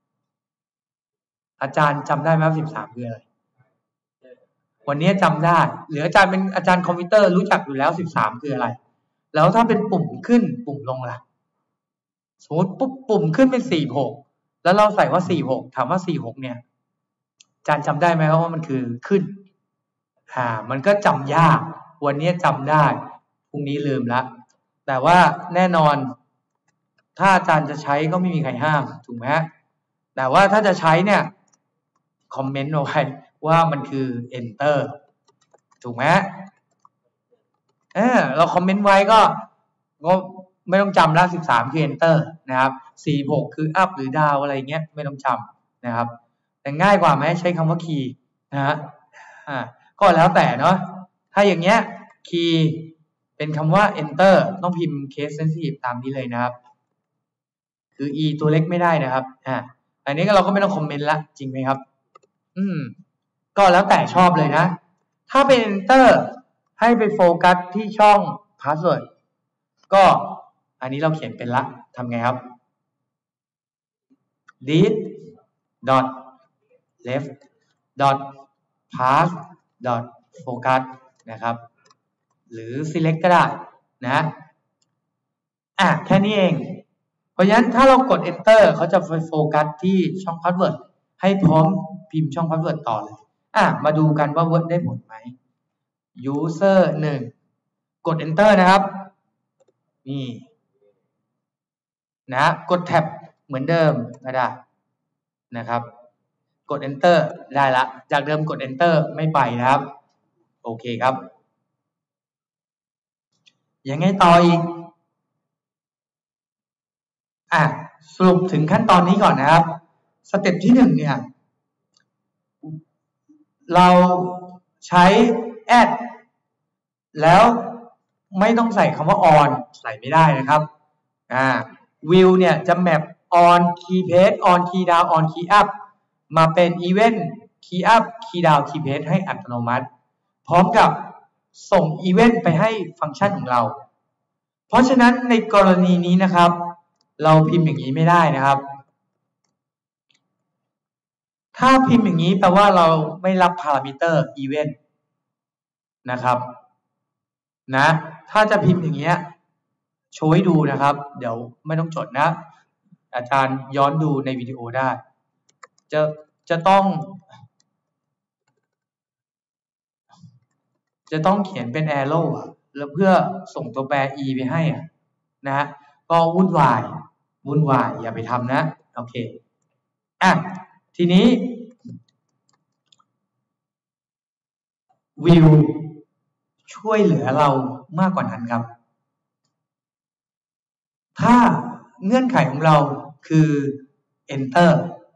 อาจารย์จำได้ไหมครับ13คืออะไรวันนี้จำได้หรืออาจารย์เป็นอาจารย์คอมพิวเตอร์รู้จักอยู่แล้ว13คืออะไรแล้วถ้าเป็นปุ่มขึ้นปุ่มลงล่ะสมมติปุ๊บปุ่มขึ้นเป็น46แล้วเราใส่ว่า46ถามว่า46เนี่ยอาจารย์จำได้ไหมว่ามันคือขึ้นมันก็จำยากวันนี้จำได้พรุ่งนี้ลืมละแต่ว่าแน่นอนถ้าอาจารย์จะใช้ก็ไม่มีใครห้ามถูกไหมแต่ว่าถ้าจะใช้เนี่ยคอมเมนต์เอาไว้ว่ามันคือ enter ถูกไหมเราคอมเมนต์ไว้ก็ไม่ต้องจำละ13คือ enter นะครับ46คือ up หรือ down อะไรเงี้ยไม่ต้องจำนะครับแต่ง่ายกว่าไหมใช้คำว่า key นะฮะก็แล้วแต่เนาะถ้าอย่างเงี้ย key เป็นคำว่า enter ต้องพิมพ์ case sensitive ตามนี้เลยนะครับคือ e ตัวเล็กไม่ได้นะครับอันนี้ก็เราก็ไม่ต้องคอมเมนต์ละจริงไหมครับก็แล้วแต่ชอบเลยนะถ้าเป็น enter ให้ไปโฟกัสที่ช่อง password ก็อันนี้เราเขียนเป็นละทำไงครับ delete dot left dot pass dot focus นะครับหรือ select ก็ได้นะแค่นี้เองเพราะฉะนั้นถ้าเรากด enter เขาจะโฟกัสที่ช่อง password ให้พร้อมพิมพ์ช่อง password ต่อเลยมาดูกันว่า word ได้ผลไหม user 1กด enter นะครับนี่นะกด tab เหมือนเดิมก็ได้นะครับกด enter ได้ละจากเดิมกด enter ไม่ไปนะครับโอเคครับยังไงต่ออีกสรุปถึงขั้นตอนนี้ก่อนนะครับสเต็ปที่1เนี่ยเราใช้ add แล้วไม่ต้องใส่คำว่า on ใส่ไม่ได้นะครับview เนี่ยจะแมป on key page on key down on key up มาเป็น event key up key down key page ให้อัตโนมัติพร้อมกับส่ง event ไปให้ฟังก์ชันของเราเพราะฉะนั้นในกรณีนี้นะครับเราพิมพ์อย่างนี้ไม่ได้นะครับถ้าพิมพ์อย่างนี้แปลว่าเราไม่รับพารามิเตอร์ event นะครับถ้าจะพิมพ์อย่างเงี้ยโชว์ให้ดูนะครับเดี๋ยวไม่ต้องจดนะอาจารย์ย้อนดูในวิดีโอได้จะต้องเขียนเป็น arrow แล้วเพื่อส่งตัวแปร e ไปให้นะก็วุ่นวายอย่าไปทำนะโอเคทีนี้ view ช่วยเหลือเรามากกว่านั้นครับถ้าเงื่อนไขของเราคือ enter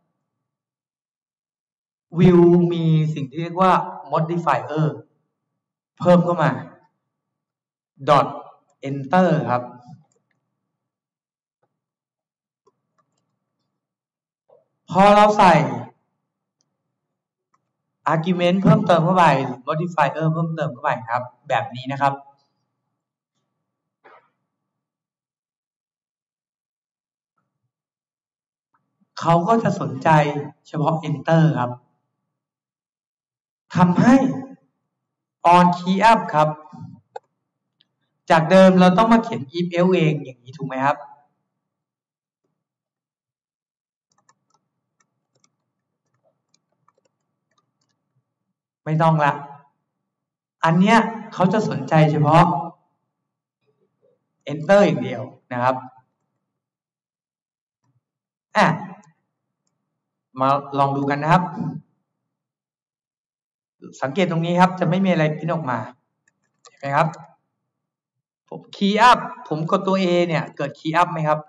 view มีสิ่งที่เรียกว่า modifier เพิ่มเข้ามา dot enter ครับพอเราใส่ argument เพิ่มเติมเข้าไป modifier เพิ่มเติมเข้าไปครับแบบนี้นะครับเขาก็จะสนใจเฉพาะ enter ครับทำให้ on key up ครับจากเดิมเราต้องมาเขียน if else เองอย่างนี้ถูกไหมครับไม่ต้องละอันเนี้ยเขาจะสนใจเฉพาะ enter อย่างเดียวนะครับมาลองดูกันนะครับสังเกตตรงนี้ครับจะไม่มีอะไรพิมพ์ออกมาเห็นไหมครับผม key up ผมกดตัว A เนี่ยเกิด key up ไหมครับ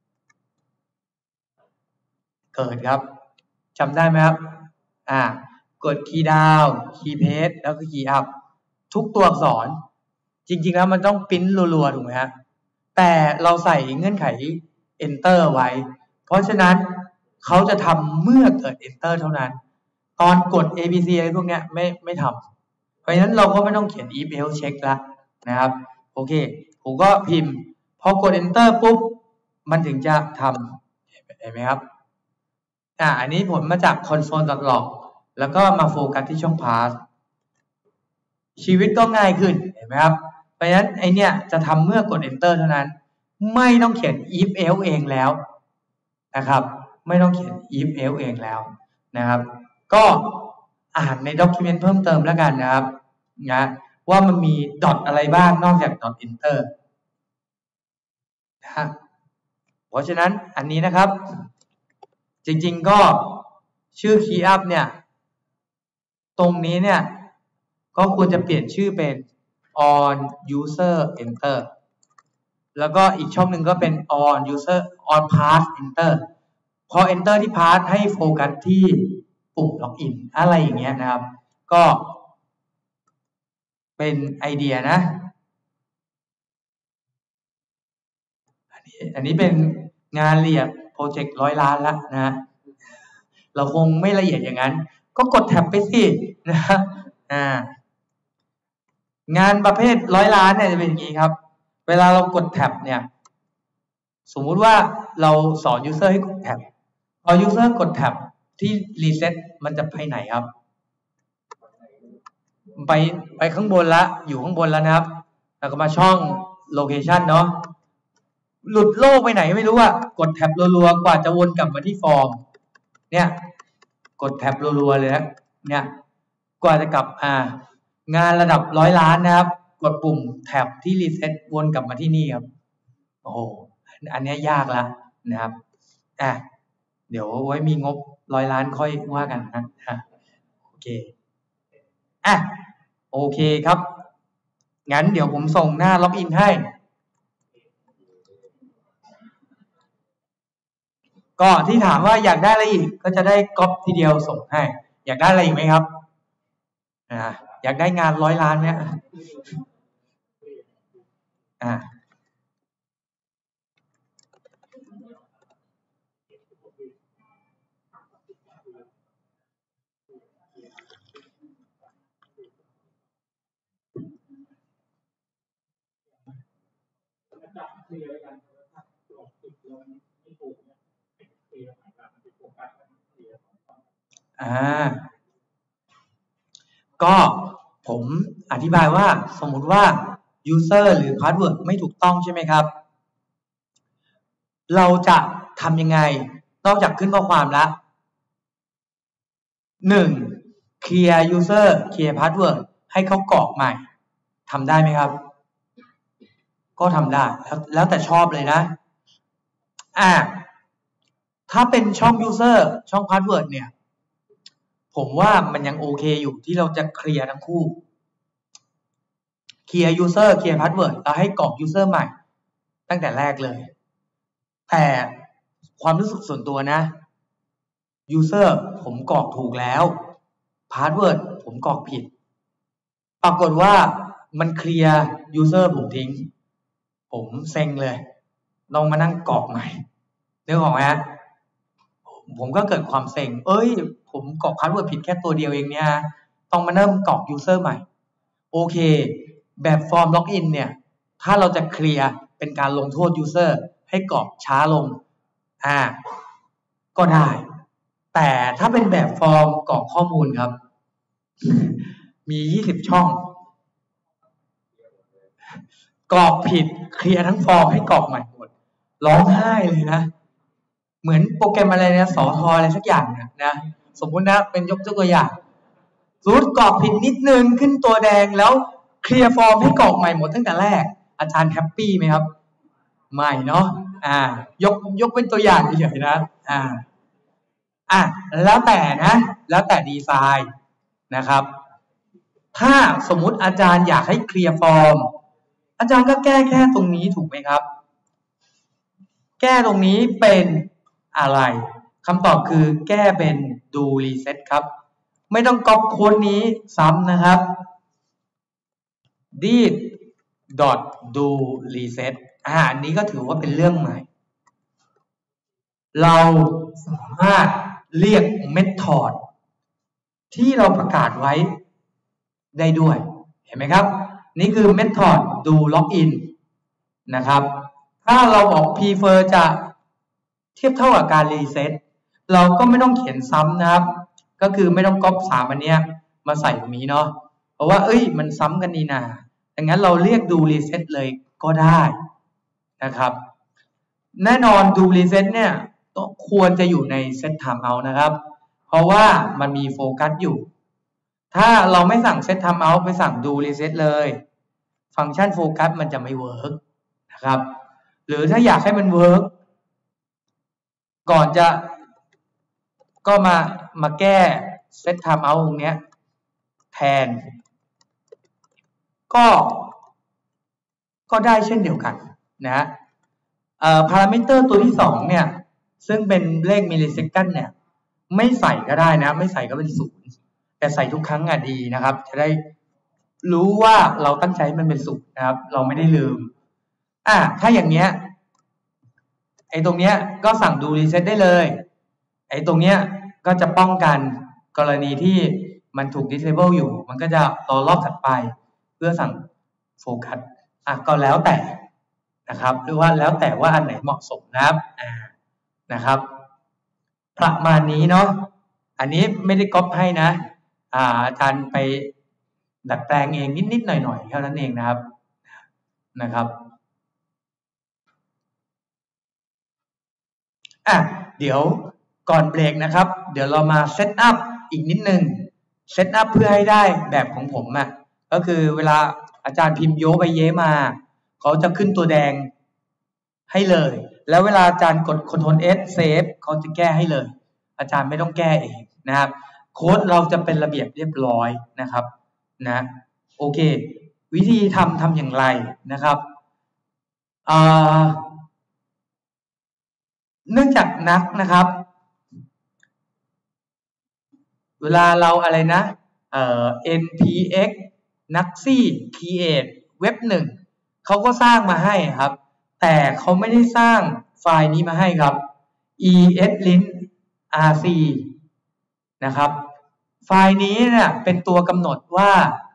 เกิดครับจำได้ไหมครับกด key down key paste แล้วก็ key up ทุกตัวอักษรจริงๆแล้วมันต้องปริ้นรัวๆถูกไหมครับแต่เราใส่เงื่อนไข enter ไว้เพราะฉะนั้นเขาจะทำเมื่อเกิด enter เท่านั้นตอนกด abc อะไรพวกเนี้ยไม่ทำเพราะฉะนั้นเราก็ไม่ต้องเขียน if else check ละนะครับโอเคผมก็พิมพ์พอกด enter ปุ๊บมันถึงจะทำเห็นไหมครับอันนี้ผลมาจาก console.log แล้วก็มาโฟกัสที่ช่อง pass ชีวิตก็ง่ายขึ้นเห็นไหมครับเพราะฉะนั้นไอเนี้ยจะทำเมื่อกด enter เท่านั้นไม่ต้องเขียน if else เองแล้วนะครับไม่ต้องเขียน if else เองแล้วนะครับก็อ่านในด็อกิเมนต์เพิ่มเติมแล้วกันนะครับว่ามันมีดอทอะไรบ้างนอกจากดอท enter นะเพราะฉะนั้นอันนี้นะครับจริงๆก็ชื่อ key up เนี่ยตรงนี้เนี่ยก็ควรจะเปลี่ยนชื่อเป็น on user enter แล้วก็อีกช่องหนึ่งก็เป็น on user on pass enter พอ enter ที่ pass ให้โฟกัสที่ปุ่ม login อะไรอย่างเงี้ยนะครับก็เป็นไอเดียนะอันนี้เป็นงานละเอียดโปรเจกต์100 ล้านแล้วนะเราคงไม่ละเอียดอย่างนั้นก็กดแท็บไปสินะงานประเภท100 ล้านเนี่ยจะเป็นอย่างนี้ครับเวลาเรากดแท็บเนี่ยสมมุติว่าเราสอน user ให้กดแท็บพอ user กดแท็บที่ reset มันจะไปไหนครับไปข้างบนละอยู่ข้างบนแล้วนะครับแล้วก็มาช่อง location เนาะหลุดโลกไปไหนไม่รู้อะกดแท็บรัวๆกว่าจะวนกลับมาที่ฟอร์มเนี่ยกดแท็บรัวๆเลยนะเนี่ยกว่าจะกลับงานระดับ100 ล้านนะครับกดปุ่มแท็บที่รีเซ็ตวนกลับมาที่นี่ครับโอ้โหอันนี้ยากละนะครับเดี๋ยวไว้มีงบ100 ล้านค่อยว่ากันนะโอเคโอโอเคครับงั้นเดี๋ยวผมส่งหน้าล็อกอินให้ก็ที่ถามว่าอยากได้อะไรอีกก็จะได้ก๊อปทีเดียวส่งให้อยากได้อะไรอีกไหมครับอยากได้งาน100 ล้านเนี่ยก็ผมอธิบายว่าสมมุติว่า user หรือ password ไม่ถูกต้องใช่ไหมครับเราจะทำยังไงนอกจากขึ้นข้อความแล้ว1 clear user clear password ให้เขากรอกใหม่ทำได้ไหมครับก็ทำได้แล้วแต่ชอบเลยนะถ้าเป็นช่อง user ช่อง password เนี่ยผมว่ามันยังโอเคอยู่ที่เราจะเคลียร์ทั้งคู่เคลียร์ user เคลียร์ password แล้วให้กรอก user ใหม่ตั้งแต่แรกเลยแต่ความรู้สึกส่วนตัวนะ user ผมกรอกถูกแล้ว password ผมกรอกผิดปรากฏว่ามันเคลียร์ user ผมทิ้งผมเซ็งเลยต้องมานั่งกรอกใหม่นึกออกไหมผมก็เกิดความเซ็งผมกรอก password ผิดแค่ตัวเดียวเองเนี่ยต้องมาเริ่มกรอก user ใหม่โอเคแบบฟอร์มล็อกอินเนี่ยถ้าเราจะเคลียร์เป็นการลงโทษ user ให้กรอกช้าลงก็ได้แต่ถ้าเป็นแบบฟอร์มกรอกข้อมูลครับมี20ช่องกรอกผิดเคลียร์ทั้งฟอร์มให้กรอกใหม่หมดร้องไห้เลยนะเหมือนโปรแกรมอะไรเนี่ยสทอะไรสักอย่างนะสมมุตินะเป็นยกตัวอย่างรูทกรอกผิดนิดนึงขึ้นตัวแดงแล้วเคลียร์ฟอร์มให้กรอกใหม่หมดตั้งแต่แรกอาจารย์แฮปปี้ไหมครับไม่เนาะยกเป็นตัวอย่างเฉยๆนะแล้วแต่นะแล้วแต่ดีไซน์นะครับถ้าสมมุติอาจารย์อยากให้เคลียร์ฟอร์มอาจารย์ก็แก้แค่ตรงนี้ถูกไหมครับแก้ตรงนี้เป็นอะไรคำตอบคือแก้เป็นdo reset ครับไม่ต้องก๊อปโค้ดนี้ซ้ำนะครับ did do reset อันนี้ก็ถือว่าเป็นเรื่องใหม่เราสามารถเรียก method ที่เราประกาศไว้ได้ด้วยเห็นไหมครับนี่คือ method do login นะครับถ้าเราบอก prefer จะเทียบเท่ากับการ reset เราก็ไม่ต้องเขียนซ้ำนะครับก็คือไม่ต้องก๊อป3อันเนี้ยมาใส่ตรงนี้เนาะเพราะว่ามันซ้ำกันนี่นาดังนั้นเราเรียก do reset เลยก็ได้นะครับแน่นอน do reset เนี่ยต้องควรจะอยู่ใน set timeout นะครับเพราะว่ามันมีโฟกัสอยู่ถ้าเราไม่สั่ง set timeout ไปสั่ง do reset เลยฟังก์ชันโฟกัสมันจะไม่เวิร์กนะครับหรือถ้าอยากให้มันเวิร์กก่อนจะก็มาแก้ set timeout ตรงนี้แทนก็ได้เช่นเดียวกันนะพารามิเตอร์ตัวที่2เนี่ยซึ่งเป็นเลขมิลลิเซคันด์เนี่ยไม่ใส่ก็ได้นะไม่ใส่ก็เป็น0แต่ใส่ทุกครั้งดีนะครับจะได้รู้ว่าเราตั้งใจมันเป็น0นะครับเราไม่ได้ลืมถ้าอย่างเนี้ยตรงเนี้ยก็สั่งดูรีเซ็ตได้เลยตรงเนี้ยก็จะป้องกันกรณีที่มันถูก disable อยู่มันก็จะรอรอบถัดไปเพื่อสั่งโฟกัสก็แล้วแต่นะครับหรือว่าแล้วแต่ว่าอันไหนเหมาะสมนะครับประมาณนี้เนาะอันนี้ไม่ได้ก๊อปให้นะอาจารย์ไปดัดแปลงเองนิดๆหน่อยๆเท่านั้นเองนะครับเดี๋ยวก่อนเบรกนะครับเดี๋ยวเรามาเซตอัพอีกนิดนึงเซตอัพเพื่อให้ได้แบบของผมก็คือเวลาอาจารย์พิมพ์โยไปเยมาเขาจะขึ้นตัวแดงให้เลยแล้วเวลาอาจารย์กด Ctrl S Save เขาจะแก้ให้เลยอาจารย์ไม่ต้องแก้เองนะครับโค้ดเราจะเป็นระเบียบเรียบร้อยนะครับนะโอเควิธีทำอย่างไรนะครับเนื่องจากนักนะครับเวลาเราอะไรนะnpx naxi create เว็บ1เขาก็สร้างมาให้ครับแต่เขาไม่ได้สร้างไฟล์นี้มาให้ครับ ESLint RC นะครับไฟล์นี้เนี่ยเป็นตัวกำหนดว่า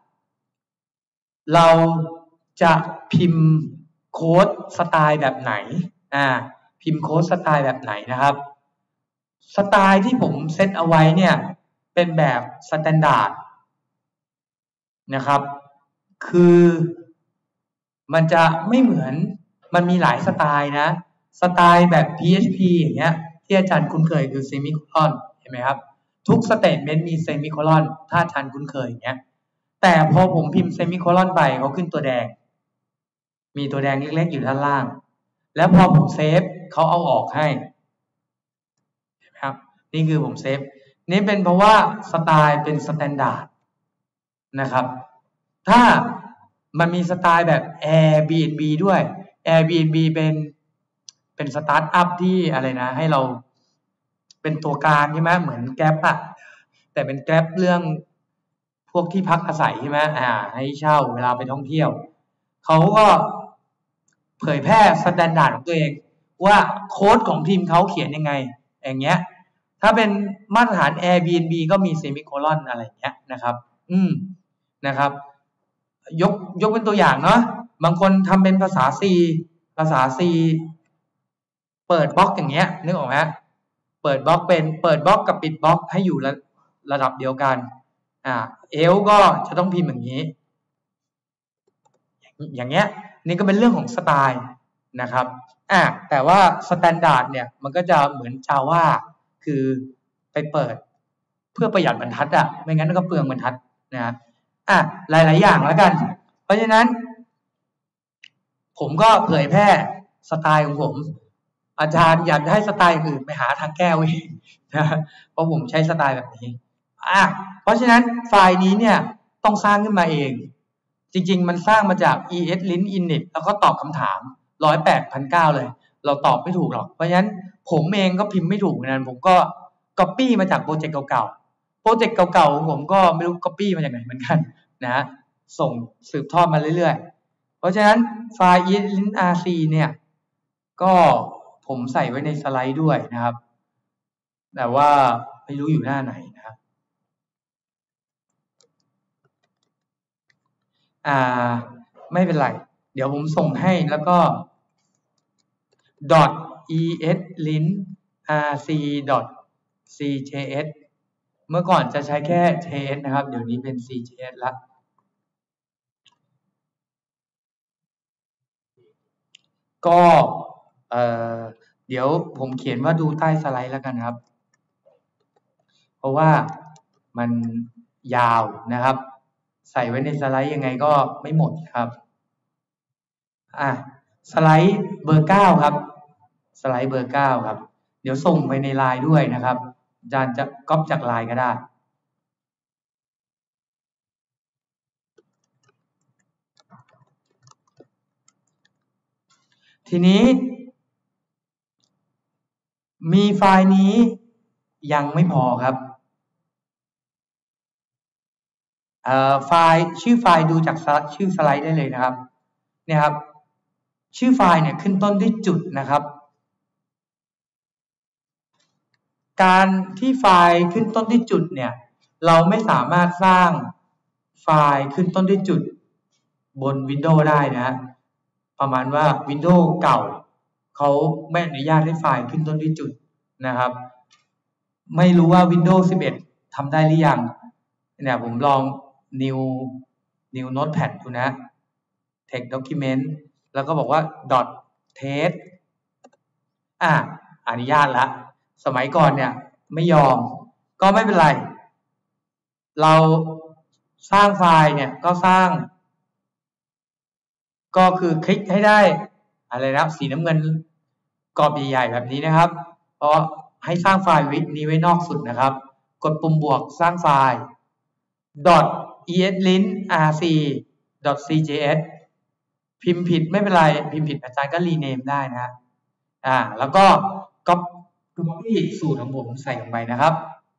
เราจะพิมพ์โค้ดสไตล์แบบไหนพิมพ์โค้ดสไตล์แบบไหนนะครับสไตล์ที่ผมเซตเอาไว้เนี่ยเป็นแบบสแตนดาร์ดนะครับคือมันจะไม่เหมือนมันมีหลายสไตล์นะสไตล์แบบ PHP อย่างเงี้ยที่อาจารย์คุ้นเคยคือเซมิโคลอนเห็นไหมครับทุกสเตทเมนต์มีเซมิโคลอนถ้าอาจารย์คุ้นเคยอย่างเงี้ยแต่พอผมพิมพ์เซมิโคลอนไปเขาขึ้นตัวแดงมีตัวแดงเล็กๆอยู่ด้านล่างแล้วพอผมเซฟเขาเอาออกให้เห็นไหมครับนี่คือผมเซฟนี่เป็นเพราะว่าสไตล์เป็นสแตนดาร์ดนะครับถ้ามันมีสไตล์แบบ Airbnb ด้วย Airbnb เป็นสตาร์ทอัพที่อะไรนะให้เราเป็นตัวกลางใช่ไหมเหมือน Grab อะแต่เป็น Grab เรื่องพวกที่พักอาศัยใช่ไหมให้เช่าเวลาไปท่องเที่ยวเขาก็เผยแพร่สแตนดาร์ดของตัวเองว่าโค้ดของทีมเขาเขียนยังไงอย่างเงี้ยถ้าเป็นมาตรฐาน Airbnb ก็มีเซมิโคลอนอะไรอย่างเงี้ยนะครับนะครับยกเป็นตัวอย่างเนาะบางคนทำเป็นภาษา C เปิดบล็อกอย่างเงี้ยนึกออกไหมเปิดบล็อกกับปิดบล็อกให้อยู่ระดับเดียวกันก็จะต้องพิมพ์อย่างนี้อย่างเงี้ยนี่ก็เป็นเรื่องของสไตล์นะครับแต่ว่าสแตนดาร์ดเนี่ยมันก็จะเหมือน Java คือไปเปิดเพื่อประหยัดบรรทัดไม่งั้นก็เปลืองบรรทัดนะหลายๆอย่างแล้วกันเพราะฉะนั้นผมก็เผยแพร่สไตล์ของผมอาจารย์อยากให้สไตล์อื่นไปหาทางแก้เองนะเพราะผมใช้สไตล์แบบนี้เพราะฉะนั้นไฟล์นี้เนี่ยต้องสร้างขึ้นมาเองจริงๆมันสร้างมาจาก ESLint init แล้วก็ตอบคำถาม108,900เลยเราตอบไม่ถูกหรอกเพราะฉะนั้นผมเองก็พิมพ์ไม่ถูกนั้นผมก็ copy มาจากโปรเจกต์เก่าๆโปรเจกต์เก่าๆผมก็ไม่รู้ copy มาจากไหนเหมือนกันนะส่งสืบทอดมาเรื่อยๆเพราะฉะนั้นไฟล์ ESLint RC เนี่ยก็ผมใส่ไว้ในสไลด์ด้วยนะครับแต่ว่าไม่รู้อยู่หน้าไหนนะครับไม่เป็นไรเดี๋ยวผมส่งให้แล้วก็ .eslint rc .cjs เมื่อก่อนจะใช้แค่ js นะครับเดี๋ยวนี้เป็น cjs ละก็เดี๋ยวผมเขียนว่าดูใต้สไลด์แล้วกันครับเพราะว่ามันยาวนะครับใส่ไว้ในสไลด์ยังไงก็ไม่หมดครับสไลด์เบอร์9ครับสไลด์เบอร์9ครับเดี๋ยวส่งไปในไลน์ด้วยนะครับอาจารย์จะก๊อปจากไลน์ก็ได้ทีนี้มีไฟล์นี้ยังไม่พอครับไฟล์ชื่อไฟล์ดูจากชื่อสไลด์ได้เลยนะครับเนี่ยครับชื่อไฟล์เนี่ยขึ้นต้นด้วยจุดนะครับการที่ไฟล์ขึ้นต้นด้วยจุดเนี่ยเราไม่สามารถสร้างไฟล์ขึ้นต้นด้วยจุดบน Windows ได้นะประมาณว่า Windows เก่าเขาไม่อนุญาตให้ไฟล์ขึ้นต้นด้วยจุดนะครับไม่รู้ว่า Windows 11ทำได้หรือยังเนี่ยผมลอง new notepad ดูนะ text document แล้วก็บอกว่า .text อนุญาตละสมัยก่อนเนี่ยไม่ยอมก็ไม่เป็นไรเราสร้างไฟล์เนี่ยก็สร้างก็คือคลิกให้ได้อะไรนะสีน้ำเงินกรอบใหญ่ๆแบบนี้นะครับเพราะให้สร้างไฟล์นี้ไว้นอกสุดนะครับกดปุ่มบวกสร้างไฟล์ eslint.rc.cjs พิมพ์ผิดไม่เป็นไรพิมพ์ผิดอาจารย์ก็รีเนมได้นะแล้วก็copy สูตรของผมใส่ลงไปนะครับ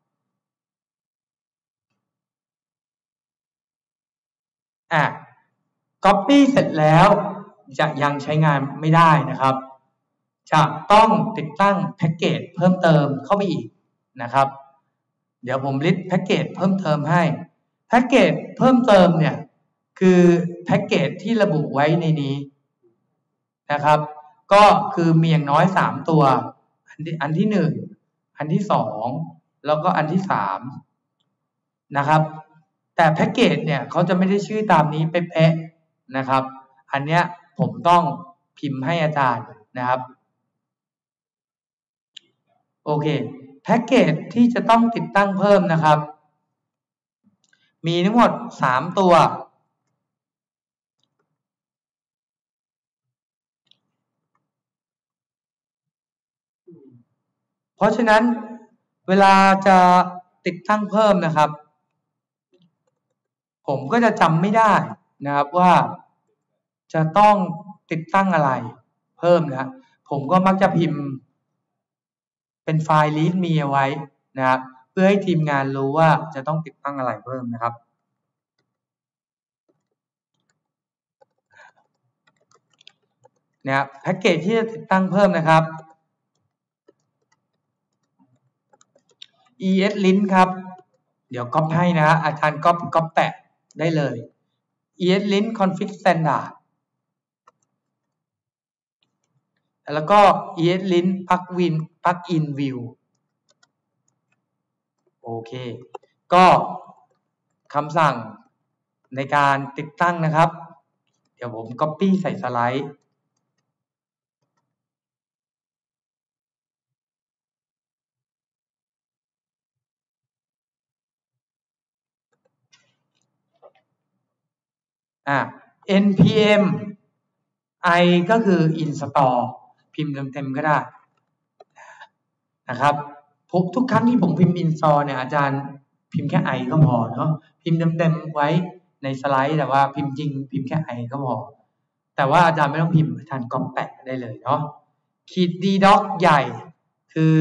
copy เสร็จแล้วจะยังใช้งานไม่ได้นะครับจะต้องติดตั้งแพ็กเกจเพิ่มเติมเข้าไปอีกนะครับเดี๋ยวผมลิสต์แพ็กเกจเพิ่มเติมให้แพ็กเกจเพิ่มเติมเนี่ยคือแพ็กเกจที่ระบุไว้ในนี้นะครับก็คือมีอย่างน้อย3ตัวอันที่1อันที่2แล้วก็อันที่3นะครับแต่แพ็กเกจเนี่ยเขาจะไม่ได้ชื่อตามนี้เป๊ะๆนะครับอันเนี้ยผมต้องพิมพ์ให้อาจารย์นะครับโอเคแพ็กเกจที่จะต้องติดตั้งเพิ่มนะครับมีทั้งหมด3ตัวเพราะฉะนั้นเวลาจะติดตั้งเพิ่มนะครับผมก็จะจำไม่ได้นะครับว่าจะต้องติดตั้งอะไรเพิ่มนะผมก็มักจะพิมพ์เป็นไฟล์ read me เอาไว้นะครับเพื่อให้ทีมงานรู้ว่าจะต้องติดตั้งอะไรเพิ่มนะครับแพ็กเกจที่จะติดตั้งเพิ่มนะครับ ESLint ครับเดี๋ยวก๊อปให้นะอาจารย์ก๊อปแปะได้เลย ESLint config standard แล้วก็ ESLint plugin view โอเคก็คำสั่งในการติดตั้งนะครับเดี๋ยวผม copy ใส่สไลด์npm i ก็คือ install พิมพ์เต็มๆก็ได้นะครับทุกครั้งที่ผมพิมพ์ install เนี่ยอาจารย์พิมพ์แค่ i ก็พอเนาะพิมพ์เต็มๆไว้ในสไลด์แต่ว่าพิมพ์จริงพิมพ์แค่ i ก็พอแต่ว่าอาจารย์ไม่ต้องพิมพ์อาจารย์ก๊อปแปะได้เลยเนาะขีด ddoc ใหญ่คือ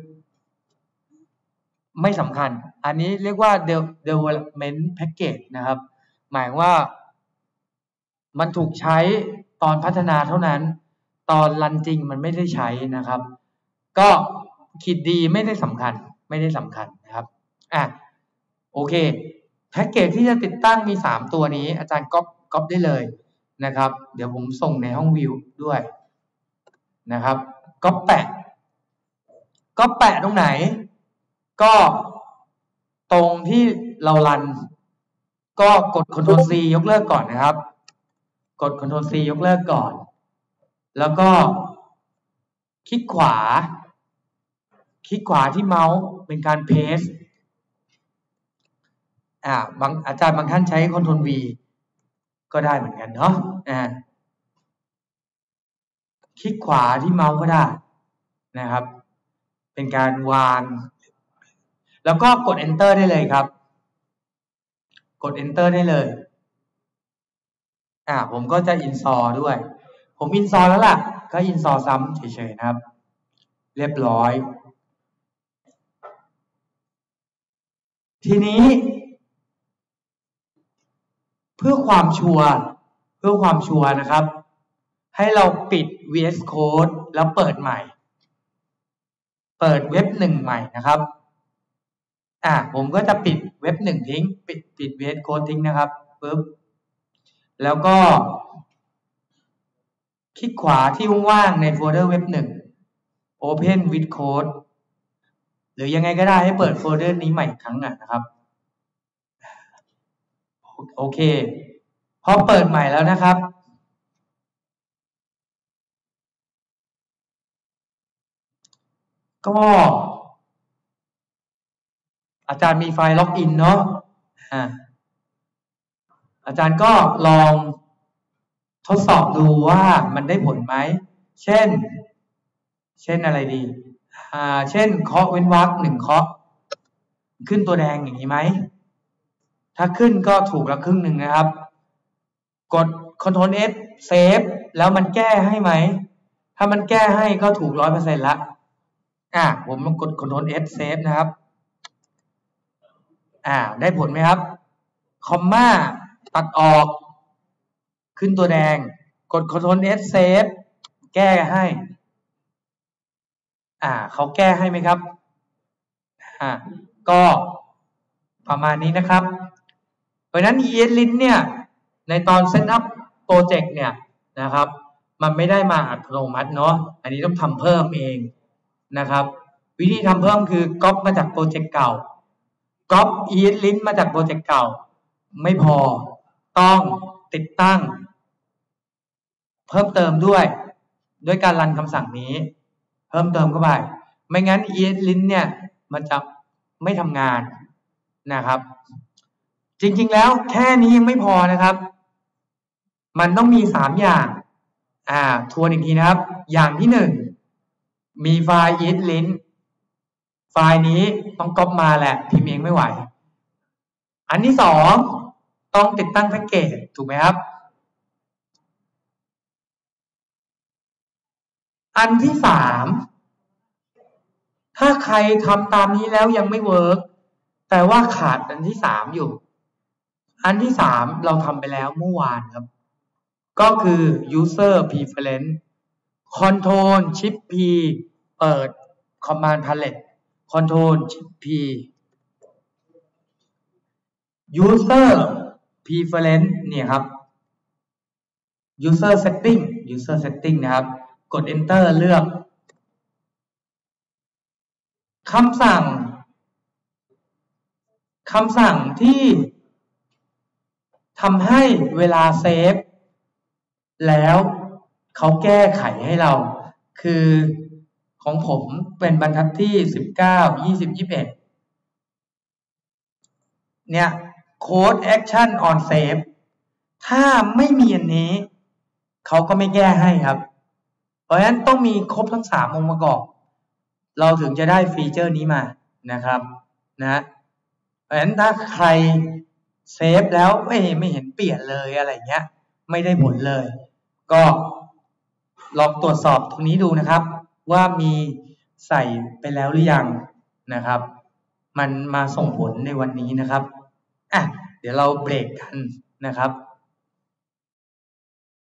ไม่สำคัญอันนี้เรียกว่า development package นะครับหมายว่ามันถูกใช้ตอนพัฒนาเท่านั้นตอนรันจริงมันไม่ได้ใช้นะครับก็ขีดดีไม่ได้สำคัญนะครับโอเคแพ็กเกจที่จะติดตั้งมี3ตัวนี้อาจารย์ก๊อปได้เลยนะครับเดี๋ยวผมส่งในห้องวิวด้วยนะครับก๊อปแปะตรงไหนก็ตรงที่เรารันก็กด Ctrl C ยกเลิกก่อนนะครับกด Ctrl C ยกเลิกก่อนแล้วก็คลิกขวาที่เมาส์เป็นการเพสอาจารย์บางท่านใช้ Ctrl V ก็ได้เหมือนกันเนาะคลิกขวาที่เมาส์ก็ได้นะครับเป็นการวางแล้วก็กด Enter ได้เลยครับกด Enter ได้เลยผมก็จะ install ด้วยผม install แล้วล่ะก็ install ซ้ำเฉยๆนะครับเรียบร้อยทีนี้เพื่อความชัวร์นะครับให้เราปิด VS Code แล้วเปิดใหม่เปิดเว็บ1ใหม่นะครับผมก็จะปิดเว็บ1ทิ้งปิด VS Code ทิ้งนะครับปึ๊บแล้วก็คลิกขวาที่ว่างๆในโฟลเดอร์เว็บ1 Open with Code หรือยังไงก็ได้ให้เปิดโฟลเดอร์นี้ใหม่อีกครั้งนะครับโอเคพอเปิดใหม่แล้วนะครับก็อาจารย์มีไฟล์ล็อกอินเนาะอาจารย์ก็ลองทดสอบดูว่ามันได้ผลไหมเช่นอะไรดีเช่นเคาะเว้นวรรค1เคาะขึ้นตัวแดงอย่างนี้ไหมถ้ถ้าขึ้นก็ถูกละครึ่งหนึ่งนะครับกด Ctrl S เซฟแล้วมันแก้ให้ไหมถ้ามันแก้ให้ก็ถูก 100% ละผมลองกด Ctrl S เซฟนะครับได้ผลไหมครับคอมมาตัดออกขึ้นตัวแดงกด Ctrl S เซฟแก้ให้เขาแก้ให้ไหมครับก็ประมาณนี้นะครับเพราะฉะนั้น ESLint เนี่ยในตอน Setup Project เนี่ยนะครับมันไม่ได้มาอัตโนมัติเนาะอันนี้ต้องทำเพิ่มเองนะครับวิธีทำเพิ่มคือก๊อปมาจากโปรเจกต์เก่าก๊อป ESLint มาจากโปรเจกต์เก่าไม่พอต้องติดตั้งเพิ่มเติมด้วยการรันคำสั่งนี้เพิ่มเติมเข้าไปไม่งั้น ESLint เนี่ยมันจะไม่ทำงานนะครับจริงๆแล้วแค่นี้ยังไม่พอนะครับมันต้องมี3อย่างทวนอีกทีนะครับอย่างที่1มีไฟล์ ESLint ไฟล์นี้ต้องก๊อปมาแหละพิมพ์เองไม่ไหวอันที่2ต้องติดตั้งแพ็กเกจถูกไหมครับอันที่3ถ้าใครทำตามนี้แล้วยังไม่เวิร์กแต่ว่าขาดอันที่3อยู่อันที่3เราทำไปแล้วเมื่อวานครับก็คือ user preference control shift p เปิด command palette control shift p user preference เนี่ยครับ user setting นะครับกด enter เลือกคำสั่งที่ทำให้เวลาเซฟแล้วเขาแก้ไขให้เราคือของผมเป็นบรรทัดที่19 20 21เนี่ย code action on save ถ้าไม่มีอันนี้เขาก็ไม่แก้ให้ครับเพราะฉะนั้นต้องมีครบทั้ง3องค์ประกอบเราถึงจะได้ฟีเจอร์นี้มานะครับเพราะฉะนั้นถ้าใครเซฟแล้วไม่เห็นเปลี่ยนเลยอะไรเงี้ยไม่ได้ผลเลยก็ลองตรวจสอบตรงนี้ดูนะครับว่ามีใส่ไปแล้วหรือยังนะครับมันมาส่งผลในวันนี้นะครับเดี๋ยวเราเบรกกันนะครับ